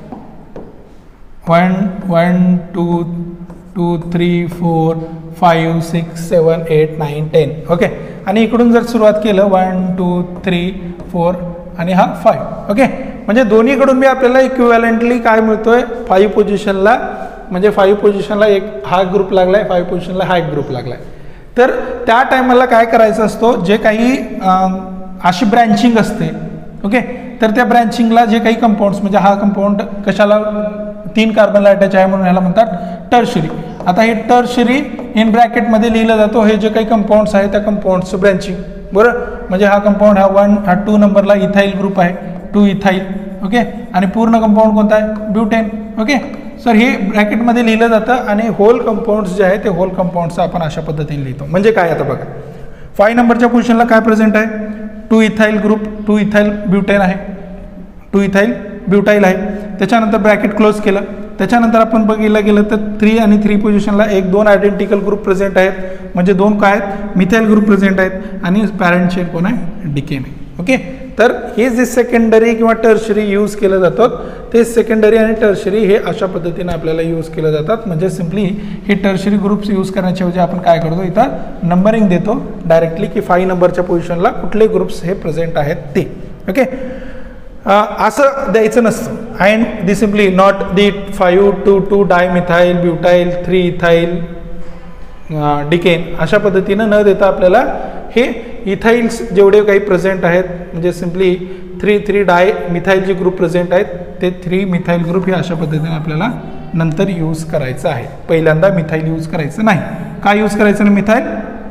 one one two two three four five six seven eight nine ten. Okay, आणि इकडून जर सुरुवात केलं वन टू थ्री फोर आणि हा फाईव्ह. ओके, म्हणजे दोन्हीकडून मी आपल्याला इक्विव्हॅलेंटली काय मिळतोय, फाईव्ह पोझिशनला म्हणजे फाईव्ह पोझिशनला एक हा ग्रुप लागलाय, फाईव्ह पोझिशनला हा एक ग्रुप लागलाय. तर त्या टायमाला काय करायचं असतो, जे काही अशी ब्रँचिंग असते. ओके, तर त्या ब्रँचिंगला जे काही कंपाऊंड्स म्हणजे हा कंपाऊंड कशाला तीन कार्बनला अटॅच आहे म्हणून ह्याला म्हणतात टर्शरी. आता हे टर्शरी इन ब्रॅकेटमध्ये लिहिलं जातो हे जे काही कंपाऊंड्स आहे त्या कंपाऊंड्सचं ब्रँचिंग. बरं, म्हणजे हा कंपाऊंड हा वन हा टू नंबरला इथाईल ग्रुप आहे, टू इथाईल. ओके, आणि पूर्ण कंपाऊंड कोणता आहे, ब्युटेन. ओके, सर हे ब्रॅकेटमध्ये लिहिलं जातं आणि होल कंपाऊंड्स जे आहे ते होल कंपाऊंड्सचं आपण अशा पद्धतीने लिहितो. म्हणजे काय, आता बघा फाईव्ह नंबरच्या पोझिशनला काय प्रेझेंट आहे, two ethyl group, two ethyl butane आहे, टू इथाईल ब्युटाईल आहे. त्याच्यानंतर ब्रॅकेट क्लोज केलं त्याच्यानंतर आपण बघायला गेलं तर थ्री आणि थ्री पोझिशनला एक दोन आयडेंटिकल ग्रुप प्रेझेंट आहेत, म्हणजे दोन काय आहेत, मिथाइल ग्रुप प्रेझेंट आहेत आणि पॅरेंट चेन कोण आहे, डिकेन आहे. ओके, तर हे जे सेकंडरी किंवा टर्शरी यूज केलं जातात ते सेकंडरी आणि टर्शरी हे अशा पद्धतीने आपल्याला यूज केलं जातात. म्हणजे सिम्पली हे टर्शरी ग्रुप्स यूज करण्याच्याऐवजी आपण काय करतो, इथं नंबरिंग देतो डायरेक्टली की फाईव्ह नंबरच्या पोझिशनला कुठले ग्रुप्स हे प्रेझेंट आहेत ते. ओके, असं द्यायचं नसतं. And the simply not the five two two dimethyl butyl three ethyl decane अशा पद्धतीनं न देता आपल्याला हे इथाईल्स जेवढे काही प्रेझेंट आहेत, म्हणजे simply three three dimethyl जे ग्रुप प्रेझेंट आहेत ते थ्री मिथाईल ग्रुप हे अशा पद्धतीने आपल्याला नंतर यूज करायचं आहे. पहिल्यांदा मिथाईल यूज करायचं नाही. का यूज करायचं नाही मिथाईल,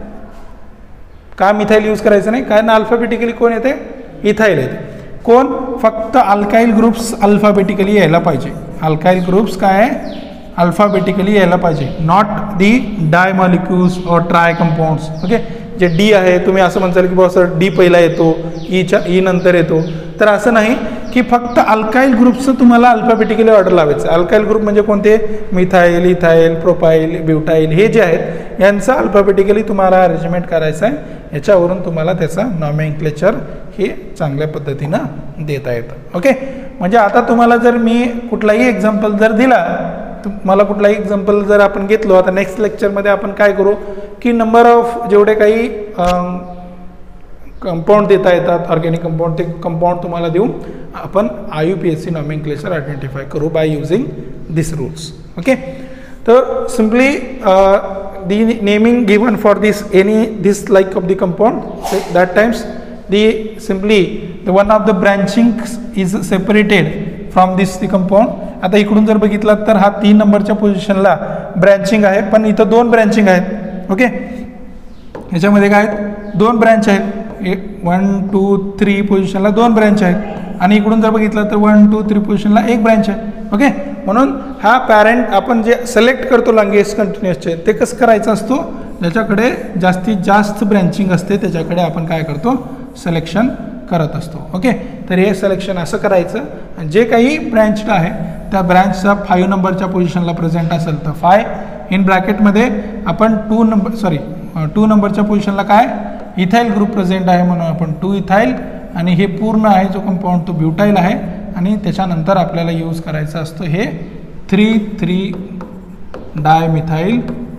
का मिथाईल यूज करायचं नाही, कारण अल्फाबेटिकली कोण येते, इथाईल येते. कोण, फक्त अल्काईल ग्रुप्स अल्फाबेटिकली यायला पाहिजे. अल्काईल ग्रुप्स काय आहे, अल्फाबेटिकली यायला पाहिजे, नॉट दी डाय मॉलिक्युल्स और ट्राय कंपाऊंड्स. ओके, जे डी आहे तुम्ही असं म्हणताल की बॉस डी पहिला येतो, ईच्या ई नंतर येतो, तर असं नाही की फक्त अल्काईल ग्रुपचं तुम्हाला अल्फाबेटिकली ऑर्डर लावायचं. अल्काईल ग्रुप म्हणजे कोणते, मिथाईल, इथाईल, प्रोपाईल, ब्युटाईल हे जे आहेत यांचं अल्फाबेटिकली तुम्हाला अरेंजमेंट करायचं आहे. याच्यावरून तुम्हाला त्याचं नॉमेनक्लेचर हे चांगल्या पद्धतीनं देता येतं. ओके, म्हणजे आता तुम्हाला जर मी कुठलाही एक्झाम्पल जर दिला, मला कुठलाही एक्झाम्पल जर आपण घेतलो, आता नेक्स्ट लेक्चरमध्ये आपण काय करू की नंबर ऑफ जेवढे काही कंपाऊंड देता येतात ऑर्गॅनिक कंपाऊंड, ते कंपाऊंड तुम्हाला देऊन आपण I U P S C nomenclature identify करू by using this rules. Okay, तर simply the naming given for this any this like of the compound that times the simply the one of the branching is separated from this the compound. आता इकडून जर बघितलं तर हा तीन नंबरच्या पोझिशनला ब्रँचिंग आहे, पण इथं दोन ब्रँचिंग आहेत. ओके, ह्याच्यामध्ये काय आहेत, दोन ब्रँच आहेत, एक वन टू थ्री पोझिशनला दोन ब्रँच आहेत आणि इकडून जर बघितलं तर वन टू थ्री पोझिशनला एक ब्रँच आहे. ओके, म्हणून हा पॅरेंट आपण जे सिलेक्ट करतो लॉंगेस्ट कंटिन्युअसचे ते कसं करायचं असतो, ज्याच्याकडे जास्तीत जास्त ब्रँचिंग असते त्याच्याकडे आपण काय करतो, सिलेक्शन करत असतो. ओके, तर हे सिलेक्शन असं करायचं, आणि जे काही ब्रँच आहे त्या ब्रँचचा फाईव्ह नंबरच्या पोझिशनला प्रेझेंट असेल तर फाय इन ब्रॅकेटमध्ये आपण टू नंबर सॉरी टू नंबरच्या पोझिशनला काय इथाईल ग्रुप प्रेझेंट आहे म्हणून आपण टू इथाईल, आणि हे पूर्ण आहे जो कंपाऊंड तो ब्युटाईल आहे, आणि त्याच्यानंतर आपल्याला यूज करायचा असतो हे थ्री थ्री डायमिथाईल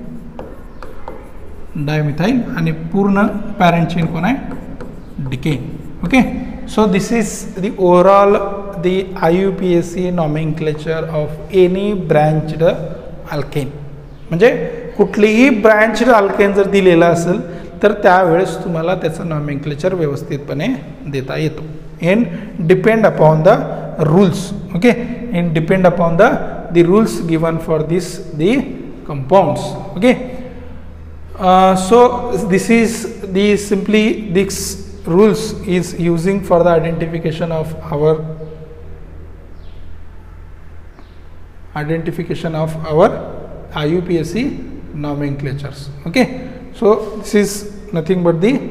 डायमिथाईल आणि पूर्ण पॅरेंट चेन कोण आहे, decane. Okay, so this is the overall the I U P A C nomenclature of any branched alkane. म्हणजे कुठलीही ब्रँच्ड अल्केन जर दिलेला असेल तर त्यावेळेस तुम्हाला त्याचं नॉमेनक्लेचर व्यवस्थितपणे देता येतो. In depend upon the rules. Okay, in depend upon the the rules given for this the compounds. Okay, so this is the simply this rules is using for the identification of our identification of our I U P A C nomenclatures. Okay, so this is nothing but the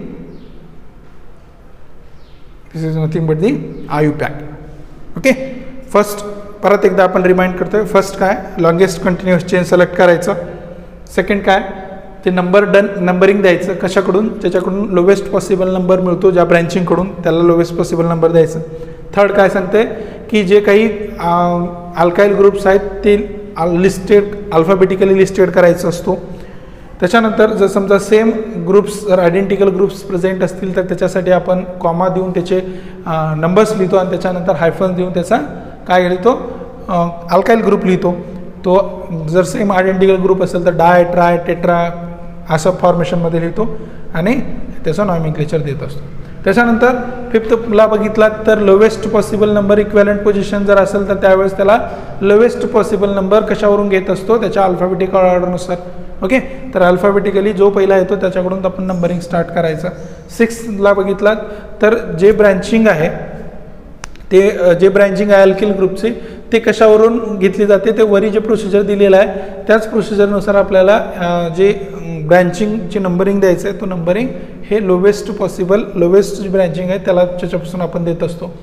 this is nothing but the I U P A C. Okay, first परत एकदा आपण remind करतोय. First काय, longest continuous chain select करायचं. Second काय, ते number done numbering द्यायचं कशाकडून, ज्याच्याकडून लोवेस्ट पॉसिबल नंबर मिळतो ज्या ब्रँचिंगकडून त्याला लोवेस्ट पॉसिबल नंबर द्यायचं. थर्ड काय सांगते की जे काही अल्काईल ग्रुप्स आहेत ते लिस्टेड अल्फाबेटिकली लिस्टेड करायचं असतो. त्याच्यानंतर जर समजा सेम ग्रुप्स जर आयडेंटिकल ग्रुप्स प्रेझेंट असतील तर त्याच्यासाठी आपण कॉमा देऊन त्याचे नंबर्स लिहितो आणि त्याच्यानंतर हायफन देऊन त्याचा काय लिहितो, अल्काईल ग्रुप लिहितो. तो जर सेम आयडेंटिकल ग्रुप असेल तर डाय ट्राय टेट्रा असं फॉर्मेशनमध्ये लिहितो आणि त्याचं नॉमेनक्लेचर देत असतो. त्याच्यानंतर फिफ्थला बघितला तर lowest possible number equivalent position जर असेल तर त्यावेळेस त्याला लोवेस्ट पॉसिबल नंबर कशावरून घेत असतो, त्याच्या अल्फाबेटिकल ऑर्डरनुसार. ओके, तर अल्फाबेटिकली जो पहिला येतो त्याच्याकडून आपण नंबरिंग स्टार्ट करायचं. सिक्स्थला बघितलात तर जे ब्रँचिंग आहे ते जे ब्रँचिंग आहे अल्किल ग्रुपचे ते कशावरून घेतली जाते, ते वरी जे प्रोसिजर दिलेलं आहे त्याच प्रोसिजरनुसार आपल्याला जे ब्रँचिंगची नंबरिंग द्यायचं आहे तो नंबरिंग हे लोवेस्ट पॉसिबल लोवेस्ट जी ब्रँचिंग आहे त्याला त्याच्यापासून आपण देत असतो.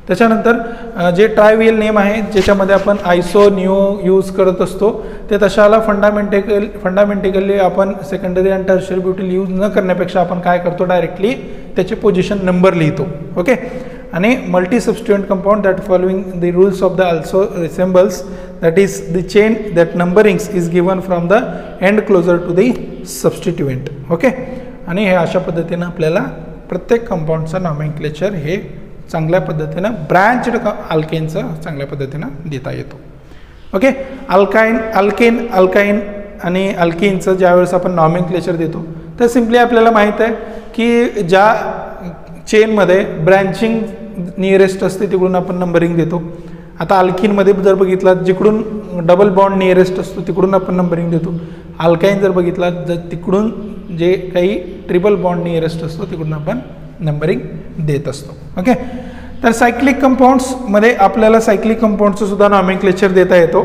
त्याच्यानंतर जे ट्रायव्हियल नेम आहे ज्याच्यामध्ये आपण आयसो निओ यूज करत असतो ते तशाला फंडामेंटिकल फंडामेंटिकली आपण सेकंडरी आणि टर्शियरी ब्युटील यूज न करण्यापेक्षा आपण काय करतो डायरेक्टली त्याचे पोझिशन नंबर लिहितो. ओके. आणि multi substituent compound that following the rules of the also resembles that is the chain that numberings is given from the end closer to the substituent. Okay. आणि हे अशा पद्धतीनं आपल्याला प्रत्येक कंपाऊंडचं nomenclature हे चांगल्या पद्धतीनं ब्रँच्ड अल्केनचं चांगल्या पद्धतीनं देता येतो. ओके. अल्काईन अल्केन अल्काईन आणि अल्किनचं ज्यावेळेस आपण नॉमेनक्लेचर देतो तर सिम्पली आपल्याला माहीत आहे की ज्या चेनमध्ये ब्रँचिंग नियरेस्ट असते तिकडून आपण नंबरिंग देतो. आता अल्किनमध्ये जर बघितलं जिकडून डबल बॉन्ड नियरेस्ट असतो तिकडून आपण नंबरिंग देतो. अल्काईन जर बघितला जर तिकडून जे काही ट्रिपल बॉन्ड नियरेस्ट असतो तिकडून आपण नंबरिंग देत असतो. ओके. तर सायक्लिक कंपाऊंड्समध्ये आपल्याला सायक्लिक कंपाऊंडचं सुद्धा नॉमेनक्लेचर देता येतो.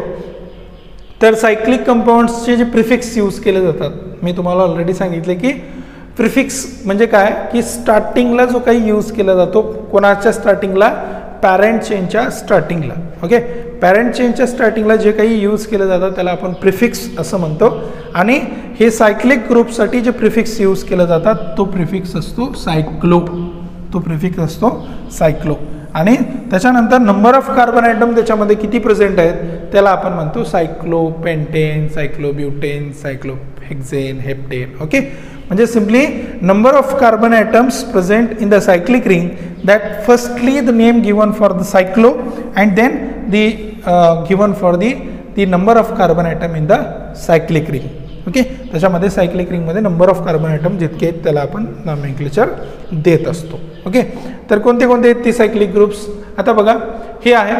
तर सायक्लिक कंपाऊंड्सचे जे प्रिफिक्स यूज केले जातात मी तुम्हाला ऑलरेडी सांगितले की प्रिफिक्स म्हणजे काय की स्टार्टिंगला जो काही यूज केला जातो कोणाच्या स्टार्टिंगला पॅरेंट चेनच्या स्टार्टिंगला. ओके. पॅरेंट चेनच्या स्टार्टिंगला जे काही यूज केलं जातं त्याला आपण प्रिफिक्स असं म्हणतो. आणि हे सायक्लिक ग्रुपसाठी जे प्रिफिक्स यूज केलं जातात तो प्रिफिक्स असतो सायक्लो. तो प्रिफिक्स असतो सायक्लो. आणि त्याच्यानंतर नंबर ऑफ कार्बन ॲटम त्याच्यामध्ये किती प्रेझेंट आहेत त्याला आपण म्हणतो cyclopentane, cyclobutane, cyclohexane, heptane. Okay. म्हणजे simply number of carbon atoms present in the cyclic ring that firstly the name given for the cyclo and then the given for the the number of carbon atom in the cyclic ring. Okay. त्याच्यामध्ये cyclic रिंगमध्ये number of carbon atom जितके आहेत त्याला आपण nomenclature देत असतो. Okay. तर कोणते कोणते आहेत ती सायक्लिक ग्रुप्स आता बघा हे आहे.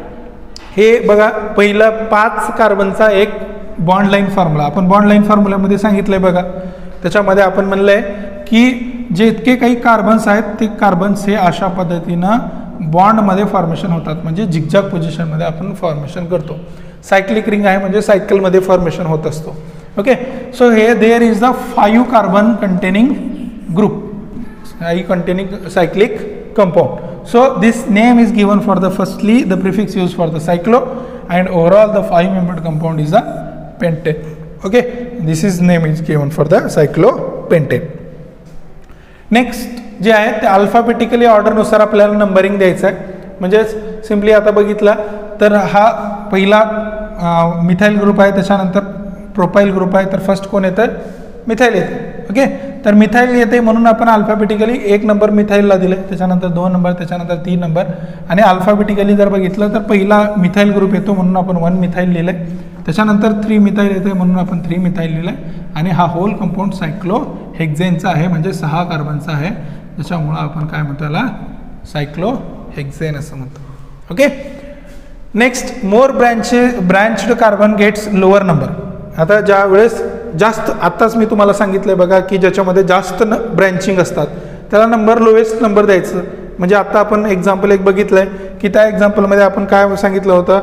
हे बघा पहिला पाच कार्बनचा एक बॉन्ड लाईन फॉर्म्युला आपण बॉन्ड लाईन फॉर्म्युल्यामध्ये सांगितलं आहे. बघा त्याच्यामध्ये आपण म्हणलं आहे की जे इतके काही कार्बन्स आहेत ते कार्बन्स हे अशा पद्धतीनं बॉन्डमध्ये फॉर्मेशन होतात म्हणजे झिगझॅग पोझिशनमध्ये आपण फॉर्मेशन करतो. सायक्लिक रिंग आहे म्हणजे सायकलमध्ये फॉर्मेशन होत असतो. ओके. सो हे there is the five carbon containing group I containing cyclic compound. So this name is given for the firstly the prefix used for the cyclo and overall the five membered compound is a pentane. Okay, this is name is given for the cyclopentane. Next जे आहे ते alphabetically order नुसार आपल्याला numbering द्यायचं आहे. म्हणजे simply आता बघितला तर हा पहिला मिथाइल ग्रुप आहे त्याच्यानंतर प्रोपाइल ग्रुप आहे तर फर्स्ट कोण येतं मिथाइल येते. ओके. तर मिथाइल येते म्हणून आपण अल्फाबेटिकली एक नंबर मिथाइलला दिले त्याच्यानंतर दोन नंबर त्याच्यानंतर तीन नंबर आणि अल्फाबेटिकली जर बघितलं तर पहिला मिथाइल ग्रुप येतो म्हणून आपण वन मिथाइल लिहिलं आहे. त्याच्यानंतर थ्री मिथाइल येते म्हणून आपण थ्री मिथाइल लिहिलं आहे. आणि हा होल कंपाऊंड सायक्लो हेक्झेनचा आहे म्हणजे सहा कार्बनचा आहे त्याच्यामुळं आपण काय म्हणतो याला सायक्लो हेक्झेन असं म्हणतो. Okay. Next more branch branched carbon gets lower number. आता ज्या वेळेस जास्त आत्ताच मी तुम्हाला सांगितलं बघा की ज्याच्यामध्ये जास्त न ब्रँचिंग असतात त्याला नंबर लोएस्ट नंबर द्यायचं. म्हणजे आता आपण एक्झाम्पल एक बघितलं आहे की त्या एक्झाम्पलमध्ये आपण काय सांगितलं होतं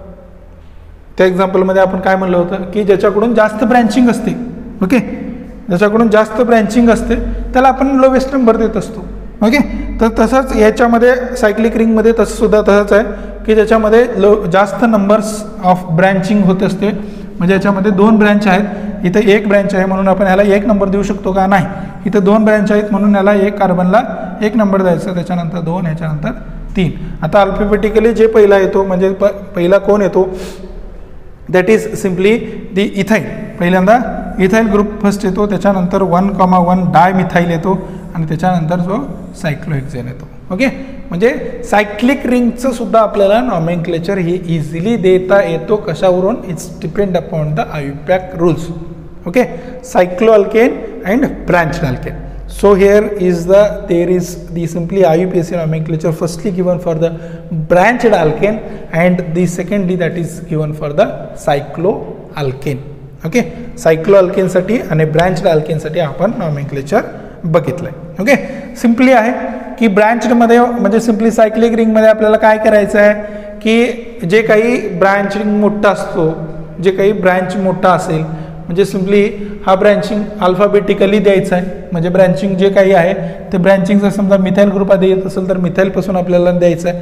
त्या एक्झाम्पलमध्ये आपण काय म्हणलं होतं की ज्याच्याकडून जास्त ब्रँचिंग असते. ओके. ज्याच्याकडून जास्त ब्रँचिंग असते त्याला आपण लोएस्ट नंबर देत असतो. ओके. तर तसंच याच्यामध्ये सायक्लिक रिंगमध्ये तसं सुद्धा तसंच आहे की ज्याच्यामध्ये लो जास्त नंबर्स ऑफ ब्रँचिंग होत असते म्हणजे याच्यामध्ये दोन ब्रँच आहेत इथं एक ब्रँच आहे म्हणून आपण ह्याला एक नंबर देऊ शकतो का नाही. इथं दोन ब्रँच आहेत म्हणून याला एक कार्बनला एक नंबर द्यायचा त्याच्यानंतर दोन ह्याच्यानंतर तीन. आता अल्फाबेटिकली जे पहिला येतो म्हणजे प पहिला कोण येतो that is simply the ethyl. पहिल्यांदा इथाईल ग्रुप फर्स्ट येतो त्याच्यानंतर one comma one dimethyl येतो आणि त्याच्यानंतर जो सायक्लोहेक्झेन येतो. ओके. म्हणजे सायक्लिक रिंगचं सुद्धा आपल्याला नॉमेनक्लेचर ही इझिली देता येतो कशावरून it's depend upon the IUPAC rules. Okay. Cycloalkane and branched alkane. So here is the there is the simply I U P A C nomenclature firstly given for the branched alkane and the secondly that is given for the cycloalkane. Okay, cycloalkane साठी आणि branched alkane साठी आपण nomenclature बघितलंय. Okay. Simply आहे की ब्रँच्ड मध्ये म्हणजे simply cyclic ring मध्ये आपल्याला काय करायचं आहे की जे काही ब्रँचिंग मोठा असतो जे काही ब्रँच मोठा असेल म्हणजे सिम्पली हा ब्रँचिंग अल्फाबेटिकली द्यायचा आहे. म्हणजे ब्रँचिंग जे काही आहे ते ब्रँचिंग जर समजा मिथाईल ग्रुपात येत असेल तर मिथाईलपासून आपल्याला द्यायचं आहे.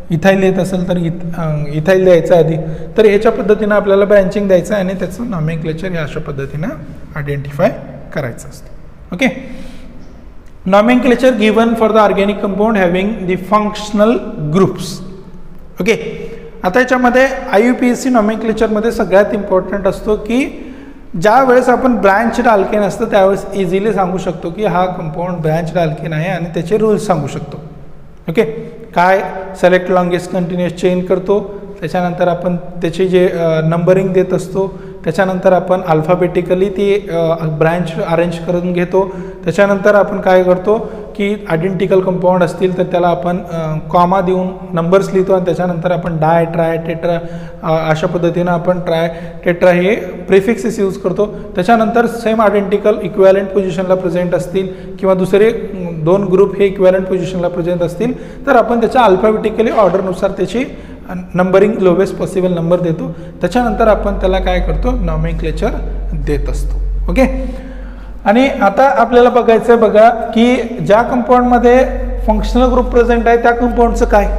इथाईल येत असेल तर इथ इथाईल द्यायचं आधी. तर ह्याच्या पद्धतीनं आपल्याला ब्रँचिंग द्यायचं आणि त्याचं नॉमेनक्लेचर या अशा पद्धतीनं आयडेंटिफाय करायचं असतं. Okay. Nomenclature given for the organic compound having the functional groups. Okay. आता याच्यामध्ये I U P S C नॉमेनक्लेचरमध्ये सगळ्यात इम्पॉर्टंट असतो की ज्या वेळेस आपण ब्रँच्ड अल्केन असतं त्यावेळेस इझिली सांगू शकतो की हा कंपाऊंड ब्रँच्ड अल्केन आहे आणि त्याचे रूल्स सांगू शकतो. ओके. काय सिलेक्ट लॉंगेस्ट कंटिन्युअस चेन करतो, त्याच्यानंतर आपण त्याची जे नंबरिंग देत असतो, त्याच्यानंतर आपण अल्फाबेटिकली ती ब्रँच अरेंज करून घेतो. त्याच्यानंतर आपण काय करतो की आयडेंटिकल कंपाऊंड असतील तर त्याला आपण कॉमा देऊन नंबर्स लिहितो आणि त्याच्यानंतर आपण डाय ट्राय टेट्रा अशा पद्धतीनं आपण ट्राय टेट्रा हे प्रिफिक्सेस यूज करतो. त्याच्यानंतर सेम आयडेंटिकल इक्वॅलंट पोझिशनला प्रेझेंट असतील किंवा दुसरे दोन ग्रुप हे इक्वॅलंट पोझिशनला प्रेझेंट असतील तर आपण त्याच्या अल्फाबेटिकली ऑर्डरनुसार त्याची नंबरिंग लोवेस्ट पॉसिबल नंबर देतो. त्याच्यानंतर आपण त्याला काय करतो नॉमेनक्लेचर देत असतो. ओके. आणि आता आपल्याला बघायचं आहे बघा की ज्या कंपाऊंडमध्ये फंक्शनल ग्रुप प्रेझेंट आहे त्या कंपाऊंडचं काय.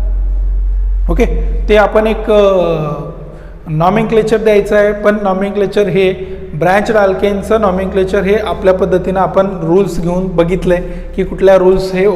ओके. ते आपण एक नॉमेनक्लेचर द्यायचं आहे. पण नॉमेनक्लेचर हे ब्रँच्ड अल्केनचं नॉमेनक्लेचर हे आपल्या पद्धतीनं आपण रूल्स घेऊन बघितले की कुठल्या रूल्स हे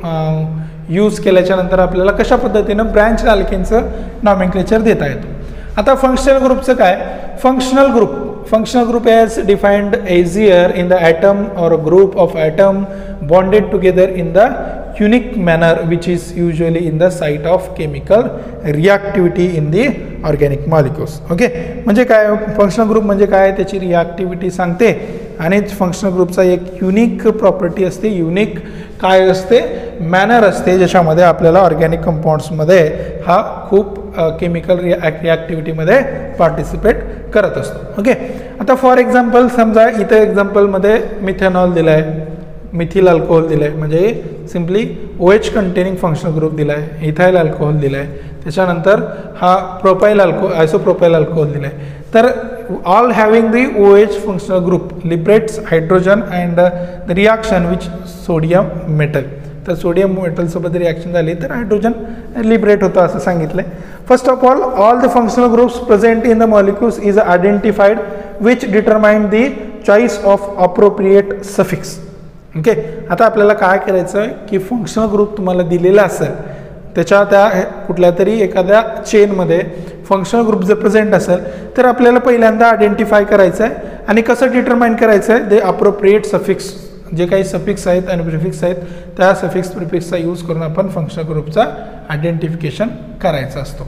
यूज केल्याच्या नंतर आपल्याला कशा पद्धतीनं ब्रँच्ड अल्केनचं नॉमेनक्लेचर देता येतो. आता फंक्शनल ग्रुपचं काय. Functional group functional group as defined easier in the atom or a group of atom bonded together in the unique manner which is usually in the site of chemical reactivity in the organic molecules. Okay. म्हणजे काय functional group म्हणजे काय, त्याची रिॲक्टिव्हिटी सांगते आणि functional ग्रुपचा एक unique property असते, युनिक काय असते मॅनर असते ज्याच्यामध्ये आपल्याला ऑर्गॅनिक कंपाऊंड्समध्ये हा खूप केमिकल रिॲक्टिव्हिटीमध्ये पार्टिसिपेट करत असतो. ओके. आता फॉर एक्झाम्पल समजा इथं एक्झाम्पलमध्ये मिथेनॉल दिलं आहे, मिथिल अल्कोहोल दिलं आहे, म्हणजे simply O H containing functional group दिला आहे, इथाईल अल्कोहोल दिला आहे, त्याच्यानंतर हा प्रोपाईल अल्को आयसोप्रोपाईल अल्कोहोल दिला आहे. तर all having the O H functional group liberates hydrogen and the reaction which sodium metal. तर सोडियम मेटलसोबत रिॲक्शन झाली तर हायड्रोजन लिबरेट होतं असं सांगितलं आहे. First of all all the functional groups present in the molecules is identified which determine the choice of appropriate suffix. Okay. आता आपल्याला काय करायचं आहे की फंक्शनल ग्रुप तुम्हाला दिलेला असेल त्याच्या त्या कुठल्या तरी एखाद्या चेनमध्ये फंक्शनल ग्रुप जर प्रेझेंट असेल तर आपल्याला पहिल्यांदा आयडेंटिफाय करायचं आहे आणि कसं डिटरमाइन करायचं आहे, दे अप्रोप्रिएट सफिक्स जे काही सफिक्स आहेत आणि प्रिफिक्स आहेत त्या सफिक्स प्रिफिक्सचा यूज करून आपण फंक्शनल ग्रुपचा आयडेंटिफिकेशन करायचा असतो.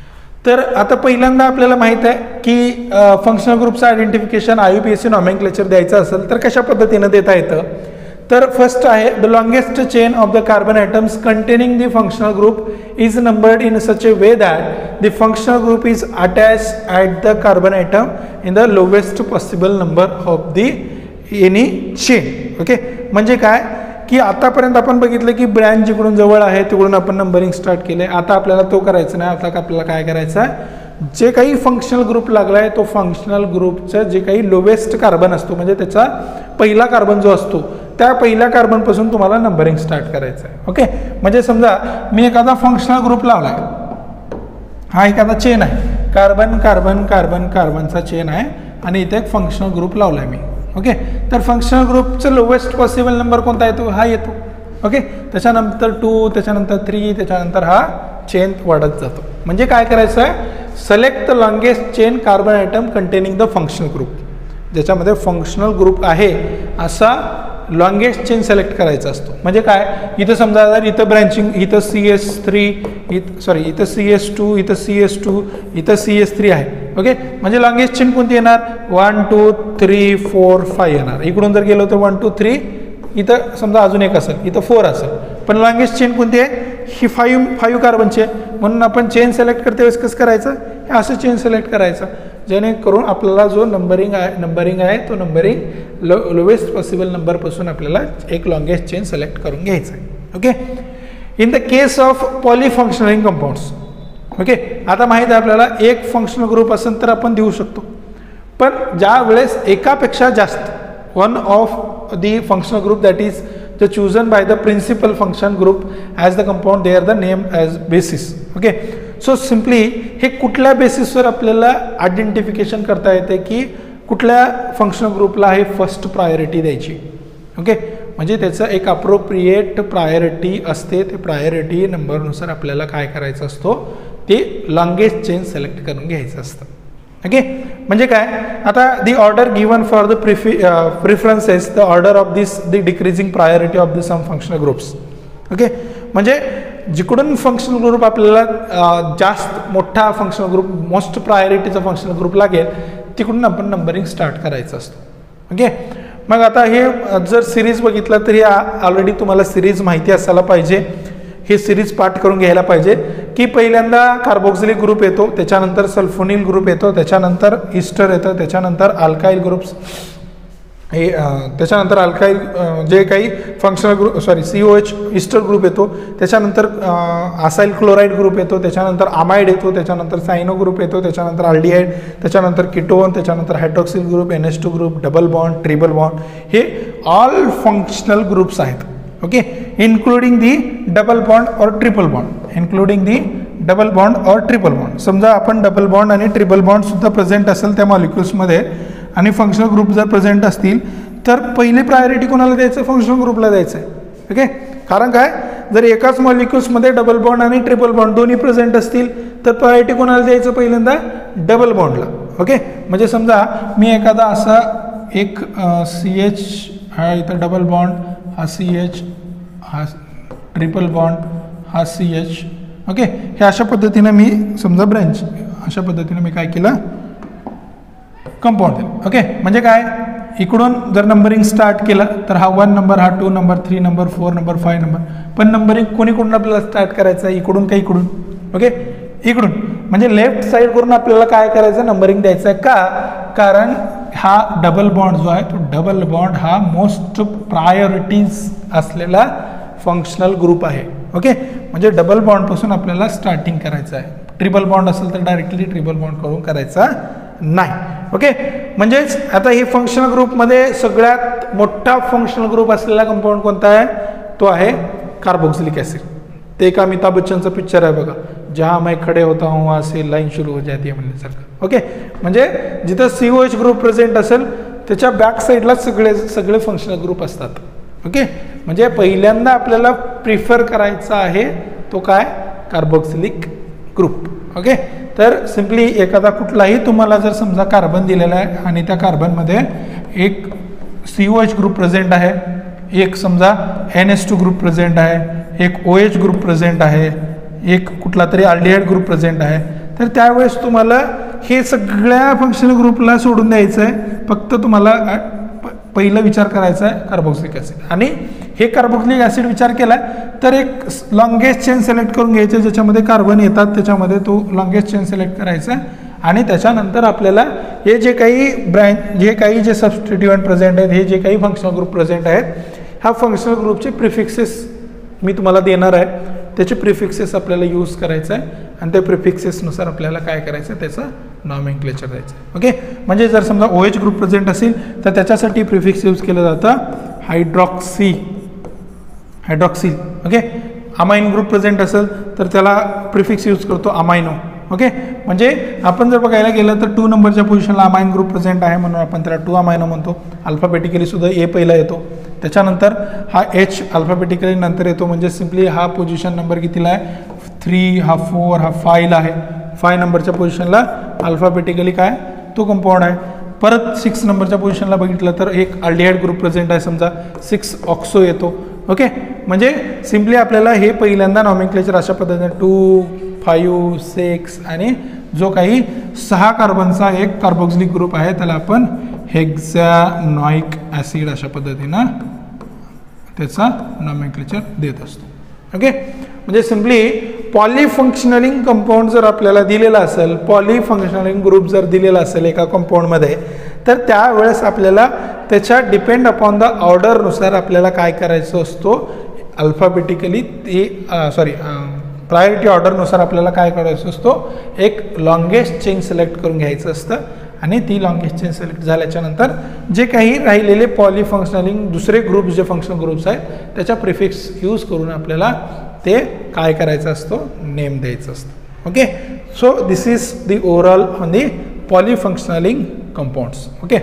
तर आता पहिल्यांदा आपल्याला माहीत आहे की फंक्शनल ग्रुपचं identification I U P S C nomenclature द्यायचं असेल तर कशा पद्धतीनं देता येतं. तर फर्स्ट आहे the longest chain of the carbon atoms containing the functional group is numbered in such a way that the functional group is attach at the carbon atom in the lowest possible number of the any chain. Okay. म्हणजे काय की आतापर्यंत आपण बघितलं की branch जिकडून जवळ आहे तिकडून आपण नंबरिंग स्टार्ट केले. आता आपल्याला तो करायचं नाही. आता आपल्याला काय करायचं आहे, जे काही फंक्शनल ग्रुप लागला आहे तो फंक्शनल ग्रुपचं जे काही लोवेस्ट कार्बन असतो म्हणजे त्याचा पहिला कार्बन जो असतो त्या पहिल्या कार्बनपासून तुम्हाला नंबरिंग स्टार्ट करायचं आहे. ओके. म्हणजे समजा मी एखादा फंक्शनल ग्रुप लावला आहे, हा एखादा चेन आहे, कार्बन कार्बन कार्बन कार्बनचा चेन आहे आणि इथे एक फंक्शनल ग्रुप लावला आहे मी. ओके. तर फंक्शनल ग्रुपचं लोवेस्ट पॉसिबल नंबर कोणता येतो, हा येतो. ओके. त्याच्यानंतर टू, त्याच्यानंतर थ्री, त्याच्यानंतर हा चेन वाढत जातो. म्हणजे काय करायचं आहे, select the longest chain carbon atom containing the functional group. ज्याच्यामध्ये फंक्शनल ग्रुप आहे असा लॉंगेस्ट चेन सिलेक्ट करायचा असतो. म्हणजे काय, इथं समजा जर इथं ब्रँचिंग इथं सी एस थ्री इथं सॉरी इथं सी एस टू इथं सी एस टू इथं सी एस थ्री आहे. ओके. म्हणजे लॉंगेस्ट चेन कोणती येणार, one two three four five येणार. इकडून जर गेलो तर वन टू थ्री, इथं समजा अजून एक असेल, इथं फोर असेल, पण लॉंगेस्ट चेन कोणती आहे, ही फाईव्ह फाईव्ह कार्बनची आहे. म्हणून आपण चेन सिलेक्ट करते वेळेस कसं करायचं, हे असं चेन सिलेक्ट करायचं जेणेकरून आपल्याला जो नंबरिंग आहे नंबरिंग आहे तो नंबरिंग लो लोवेस्ट पॉसिबल नंबरपासून आपल्याला एक लॉंगेस्ट चेन सिलेक्ट करून घ्यायचं आहे. Okay. In the case of polyfunctional compounds. Okay. आता माहीत आहे आपल्याला एक फंक्शनल ग्रुप असेल तर आपण देऊ शकतो, पण ज्या वेळेस एकापेक्षा जास्त one of the functional group that is the chosen by the principal function group as the compound, they are the named as basis. Okay, so simply हे कुठल्या बेसिसवर आपल्याला आयडेंटिफिकेशन करता येते की कुठल्या फंक्शनल ग्रुपला हे फर्स्ट प्रायोरिटी द्यायची. ओके, म्हणजे त्याचं एक अप्रोप्रिएट प्रायोरिटी असते. ते प्रायोरिटी नंबरनुसार आपल्याला काय करायचं असतो, ते लॉंगेस्ट चेन सिलेक्ट करून घ्यायचं असतं. ओके, म्हणजे काय, आता the order given for the प्रिफि preferences the order of this the decreasing priority of the some functional groups. Okay, म्हणजे जिकडून फंक्शनल ग्रुप आपल्याला जास्त मोठा फंक्शनल ग्रुप, मोस्ट प्रायोरिटीचा फंक्शनल ग्रुप लागेल, तिकडून आपण नंबरिंग स्टार्ट करायचं असतं. ओके, मग आता हे जर सिरीज बघितलं तर हे ऑलरेडी तुम्हाला सिरीज माहिती असायला पाहिजे. हे सिरीज पाठ करून घ्यायला पाहिजे की पहिल्यांदा कार्बोक्सिलिक ग्रुप येतो, त्याच्यानंतर सल्फोनिल ग्रुप येतो, त्याच्यानंतर इस्टर येतं, त्याच्यानंतर अल्काइल ग्रुप्स, हे त्याच्यानंतर अल्काइल जे काही functional group sorry C O H ester group येतो, त्याच्यानंतर असाइल क्लोराईड ग्रुप येतो, त्याच्यानंतर अमाइड येतो, त्याच्यानंतर सायनो ग्रुप येतो, त्याच्यानंतर अल्डिहाइड, त्याच्यानंतर किटोन, त्याच्यानंतर hydroxyl group, N H two group, double bond, triple bond, हे ऑल फंक्शनल ग्रुप्स आहेत. Okay, including the double bond और triple bond, including the double bond और ट्रिपल बॉन्ड. समजा आपण डबल बॉन्ड आणि ट्रिपल बॉन्ड सुद्धा present असेल त्या मॉलिक्युल्समध्ये आणि फंक्शनल ग्रुप जर प्रेझेंट असतील तर पहिली प्रायोरिटी कोणाला द्यायचं, फंक्शनल ग्रुपला द्यायचं आहे. ओके, कारण काय, जर एकाच मॉलिक्युल्समध्ये डबल बॉन्ड आणि ट्रिपल बॉन्ड दोन्ही प्रेझेंट असतील तर प्रायोरिटी कोणाला द्यायचं, पहिल्यांदा डबल बॉन्डला. ओके, म्हणजे समजा मी एखादा असा एक सी एच हा इथं डबल बॉन्ड, हा सी एच, हा ट्रिपल बॉन्ड, हा सी एच. ओके, हे अशा पद्धतीनं मी समजा ब्रँच अशा पद्धतीनं मी काय केलं, कंपाऊंड दिलं. ओके, म्हणजे काय, इकडून जर नंबरिंग स्टार्ट केलं तर हा वन नंबर, हा two number, three number, four number, five number, पण नंबरिंग कोणीकडून आपल्याला स्टार्ट करायचं आहे, इकडून का इकडून. ओके, इकडून, म्हणजे लेफ्ट साईड करून आपल्याला काय करायचं, नंबरिंग द्यायचं आहे. का, कारण हा डबल बॉन्ड जो आहे तो डबल बॉन्ड हा मोस्ट प्रायोरिटीज असलेला फंक्शनल ग्रुप आहे. ओके, म्हणजे डबल बॉन्डपासून आपल्याला स्टार्टिंग करायचं आहे. ट्रिपल बॉन्ड असेल तर डायरेक्टली ट्रिपल बॉन्ड करून करायचा नाही. ओके, म्हणजेच आता हे फंक्शनल ग्रुपमध्ये सगळ्यात मोठा फंक्शनल ग्रुप असलेला कंपाऊंड कोणता आहे, तो आहे कार्बोक्सिलिक ॲसिड. ते एक अमिताभ बच्चनचं पिक्चर आहे बघा, जहाँ मैं खडे होता हूँ वहाँ से लाईन सुरू हो जाती है म्हणण्यासारखं. ओके, म्हणजे जिथं C O H group present असेल त्याच्या बॅक साईडला सगळे सगळे फंक्शनल ग्रुप असतात. ओके, म्हणजे पहिल्यांदा आपल्याला प्रिफर करायचा आहे तो काय, कार्बोक्सिलिक ग्रुप. ओके, तर सिम्पली एखादा कुठलाही तुम्हाला जर समजा कार्बन दिलेला आहे आणि त्या कार्बनमध्ये एक C O H group present आहे, एक समजा N H two group present आहे, एक ओ एच ग्रुप प्रेझेंट आहे, एक कुठला तरी अल्डिहाइड ग्रुप प्रेझेंट आहे, तर त्यावेळेस तुम्हाला हे सगळ्या फंक्शनल ग्रुपला सोडून द्यायचं आहे. फक्त तुम्हाला पहिलं विचार करायचा आहे कार्बोक्सिलिक ॲसिड. आणि हे कार्बोक्सिलिक ॲसिड विचार केला तर एक लॉंगेस्ट चेन सिलेक्ट करून घ्यायचे, ज्याच्यामध्ये कार्बन येतात त्याच्यामध्ये तो लॉंगेस्ट चेन सिलेक्ट करायचा. आणि त्याच्यानंतर आपल्याला हे जे काही ब्रँच जे काही जे सबस्टिट्युएंट प्रेझेंट आहेत, हे जे काही फंक्शनल ग्रुप प्रेझेंट आहेत, ह्या फंक्शनल ग्रुपचे प्रिफिक्सेस मी तुम्हाला देणार आहे, त्याचे प्रिफिक्सेस आपल्याला यूज करायचं आहे आणि त्या प्रिफिक्सेसनुसार आपल्याला काय करायचं आहे, त्याचं नॉमेनक्लेचर द्यायचं आहे. ओके, म्हणजे जर समजा ओ एच ग्रुप प्रेझेंट असेल तर त्याच्यासाठी प्रिफिक्स यूज केलं जातं hydroxy hydroxyl. Okay, amine group present असेल तर त्याला प्रिफिक्स यूज करतो अमायनो. ओके, म्हणजे आपण जर बघायला गेलं तर टू नंबरच्या पोझिशनला अमाइन ग्रुप प्रेझेंट आहे म्हणून आपण त्याला टू अमायनो म्हणतो. अल्फाबेटिकली सुद्धा ए पहिला येतो, त्याच्यानंतर हा एच अल्फाबेटिकली नंतर येतो. म्हणजे सिम्पली हा पोझिशन नंबर कितीला आहे, थ्री, हा फोर, हा फायला आहे. फाय नंबरच्या पोझिशनला अल्फाबेटिकली काय तो कंपाऊंड आहे. परत सिक्स नंबरच्या पोझिशनला बघितलं तर एक अल्डिहाइड ग्रुप प्रेझेंट आहे, समजा सिक्स ऑक्सो येतो. ओके, म्हणजे सिम्पली आपल्याला हे पहिल्यांदा नॉमेनक्लेचर अशा पद्धतीने टू, फाईव्ह, सिक्स आणि जो काही सहा कार्बनचा एक कार्बोक्सिलिक ग्रुप आहे त्याला आपण हेक्झॅनॉइक ॲसिड अशा पद्धतीनं त्याचा नॉमेनक्लेचर देत असतो. ओके, म्हणजे सिम्पली पॉलीफंक्शनलिंग कंपाऊंड जर आपल्याला दिलेला असेल, पॉलीफंक्शनलिंग ग्रुप जर दिलेला असेल एका कंपाऊंडमध्ये, तर त्यावेळेस आपल्याला त्याच्या डिपेंड अपॉन द ऑर्डरनुसार आपल्याला काय करायचं असतो, अल्फाबेटिकली ते सॉरी प्रायोरिटी ऑर्डरनुसार आपल्याला काय करायचं असतो, एक लॉंगेस्ट चेन सिलेक्ट करून घ्यायचं असतं आणि ती लाँगेस्ट चेन सिलेक्ट झाल्याच्या नंतर जे काही राहिलेले पॉलीफंक्शनलिंग दुसरे ग्रुप्स जे फंक्शनल ग्रुप्स आहेत त्याच्या प्रिफिक्स यूज करून आपल्याला ते काय करायचं असतो, नेम द्यायचं असतं. Okay, so this is the overall on the polyfunctional compounds. Okay,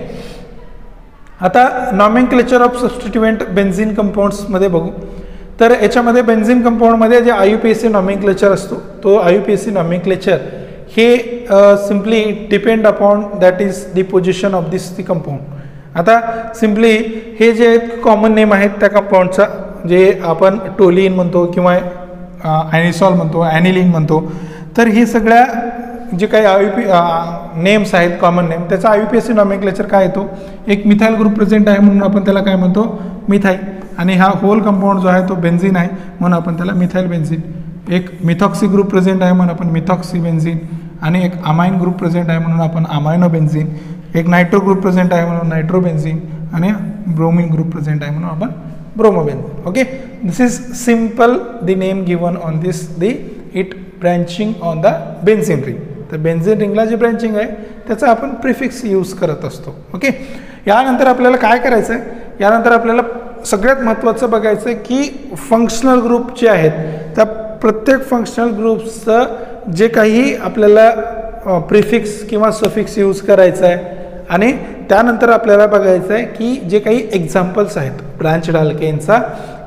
आता नॉमेनक्लेचर ऑफ सबस्टिट्युएंट बेन्झीन कंपाऊंड्समध्ये बघू. तर याच्यामध्ये बेन्झीन कंपाऊंडमध्ये जे I U P A C nomenclature असतो तो I U P A C nomenclature हे simply depend upon that is the position of this the compound. आता सिम्पली हे जे कॉमन नेम आहेत त्या कंपाऊंडचा जे आपण टोलिन म्हणतो किंवा ॲनिसॉल म्हणतो, ॲनिलिन म्हणतो, तर ही सगळ्या जे काही आय यू पी नेम्स आहेत कॉमन नेम त्याचा I U P A C nomenclature काय येतो, एक मिथाइल ग्रुप प्रेझेंट आहे म्हणून आपण त्याला काय म्हणतो, मिथाइल. आणि हा होल कंपाऊंड जो आहे तो बेन्झीन आहे म्हणून आपण त्याला मिथाइल बेन्झीन. एक मिथॉक्सी ग्रुप प्रेझेंट आहे म्हणून आपण मिथॉक्सी बेन्झीन. आणि एक अमाइन ग्रुप प्रेझेंट आहे म्हणून आपण अमायनो बेन्झीन. एक नायट्रो ग्रुप प्रेझेंट आहे म्हणून नायट्रो बेन्झीन. आणि ब्रोमिन ग्रुप प्रेझेंट आहे म्हणून आपण bromo benzene. Okay, this is simple the name given on this the it branching on the benzene ring. तर बेन्झीन रिंगला जे ब्रँचिंग आहे त्याचा आपण प्रिफिक्स यूज करत असतो. ओके, यानंतर आपल्याला काय करायचं आहे, यानंतर आपल्याला सगळ्यात महत्त्वाचं बघायचं आहे की फंक्शनल ग्रुप जे आहेत त्या प्रत्येक फंक्शनल ग्रुप्सचं जे काही आपल्याला प्रिफिक्स किंवा सफिक्स यूज करायचं आहे. आणि त्यानंतर आपल्याला बघायचं आहे की जे काही एक्झाम्पल्स आहेत ब्रँच्ड अल्केनचा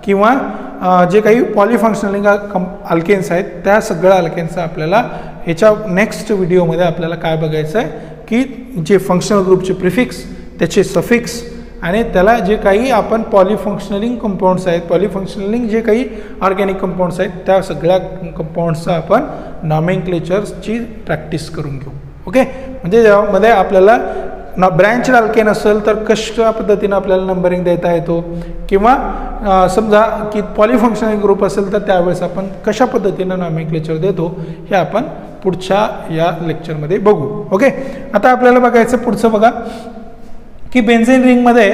किंवा जे काही पॉलीफंक्शनलिंग कम अल्केन्स आहेत त्या सगळ्या अल्केन्सचा आपल्याला ह्याच्या नेक्स्ट व्हिडिओमध्ये आपल्याला काय बघायचं आहे की जे फंक्शनल ग्रुपचे प्रिफिक्स, त्याचे सफिक्स आणि त्याला जे काही आपण पॉलीफंक्शनलिंग कंपाऊंड्स आहेत, पॉलीफंक्शनलिंग जे काही ऑर्गॅनिक कंपाऊंड्स आहेत त्या सगळ्या कंपाऊंड्सचा आपण नॉमेनक्लेचर्सची प्रॅक्टिस करून घेऊ. ओके, म्हणजे यामध्ये आपल्याला ना ब्रँच अल्केन असेल तर कशा पद्धतीनं आपल्याला नंबरिंग देता येतो किंवा समजा की पॉलीफंक्शनल ग्रुप असेल तर त्यावेळेस आपण कशा पद्धतीनं नॉमेनक्लेचर देतो हे आपण पुढच्या या लेक्चरमध्ये बघू. ओके, आता आपल्याला बघायचं पुढचं बघा की बेन्झीन रिंगमध्ये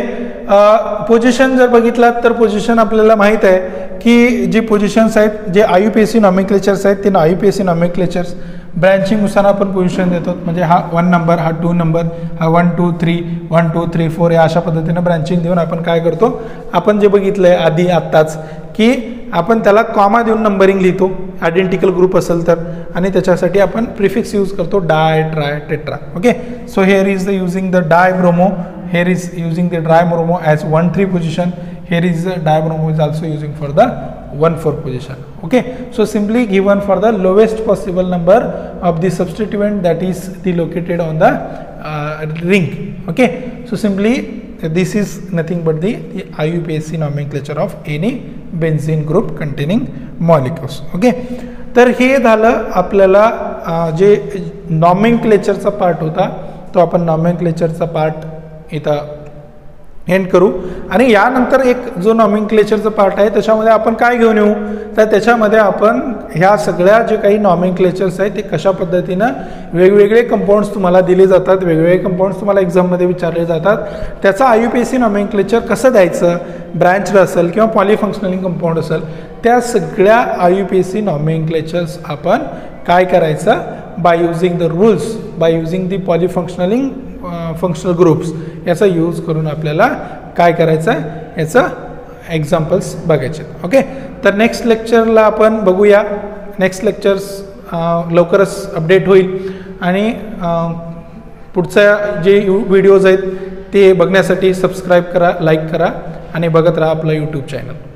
पोझिशन जर बघितलात तर पोझिशन आपल्याला माहीत आहे की जी पोझिशन्स आहेत जे I U P A C nomenclatures आहेत ते I U P A C nomenclatures ब्रँचिंगनुसार आपण पोझिशन देतो. म्हणजे हा वन नंबर, हा टू नंबर, हा one two three one two three four या अशा पद्धतीनं ब्रँचिंग देऊन आपण काय करतो, आपण जे बघितलं आहे आधी आत्ताच की आपण त्याला कॉमा देऊन नंबरिंग लिहितो आयडेंटिकल ग्रुप असेल तर. आणि त्याच्यासाठी आपण प्रिफिक्स यूज करतो di, tri, tetra. Okay, so here is the using the di bromo, here is using the dibromo as one three position, here is uh, dibromo is also using for the one four position. Okay, so simply given for the lowest possible number of the substituent that is the located on the uh, ring. Okay, so simply uh, this is nothing but the, the I U P A C nomenclature of any benzene group containing molecules. Okay, तर हे झालं आपल्याला जे नॉमेनक्लेचरचा part होता तो आपण नॉमेनक्लेचरचा part इथं end करू. आणि यानंतर एक जो नॉमेनक्लेचरचा पार्ट आहे त्याच्यामध्ये आपण काय घेऊन येऊ तर त्याच्यामध्ये आपण ह्या सगळ्या जे काही नॉमेनक्लेचर्स आहेत ते कशा पद्धतीनं वेगवेगळे कंपाऊंड्स तुम्हाला दिले जातात, वेगवेगळे कंपाऊंड्स तुम्हाला एक्झाममध्ये विचारले जातात, त्याचा I U P A C nomenclature कसं द्यायचं, ब्रँच्ड असेल किंवा पॉलीफंक्शनलिंग कंपाऊंड असेल त्या सगळ्या I U P A C nomenclatures आपण काय करायचं by using the rules, by using the polyfunctional functional groups याचा यूज करून आपल्याला काय करायचं आहे याचं एक्झाम्पल्स बघायचे. ओके, तर नेक्स्ट लेक्चरला आपण बघूया. नेक्स्ट लेक्चर्स लवकरच अपडेट होईल आणि पुढच्या जे व्हिडिओज आहेत ते बघण्यासाठी सबस्क्राईब करा, लाईक करा आणि बघत राहा आपलं यूट्यूब चॅनल.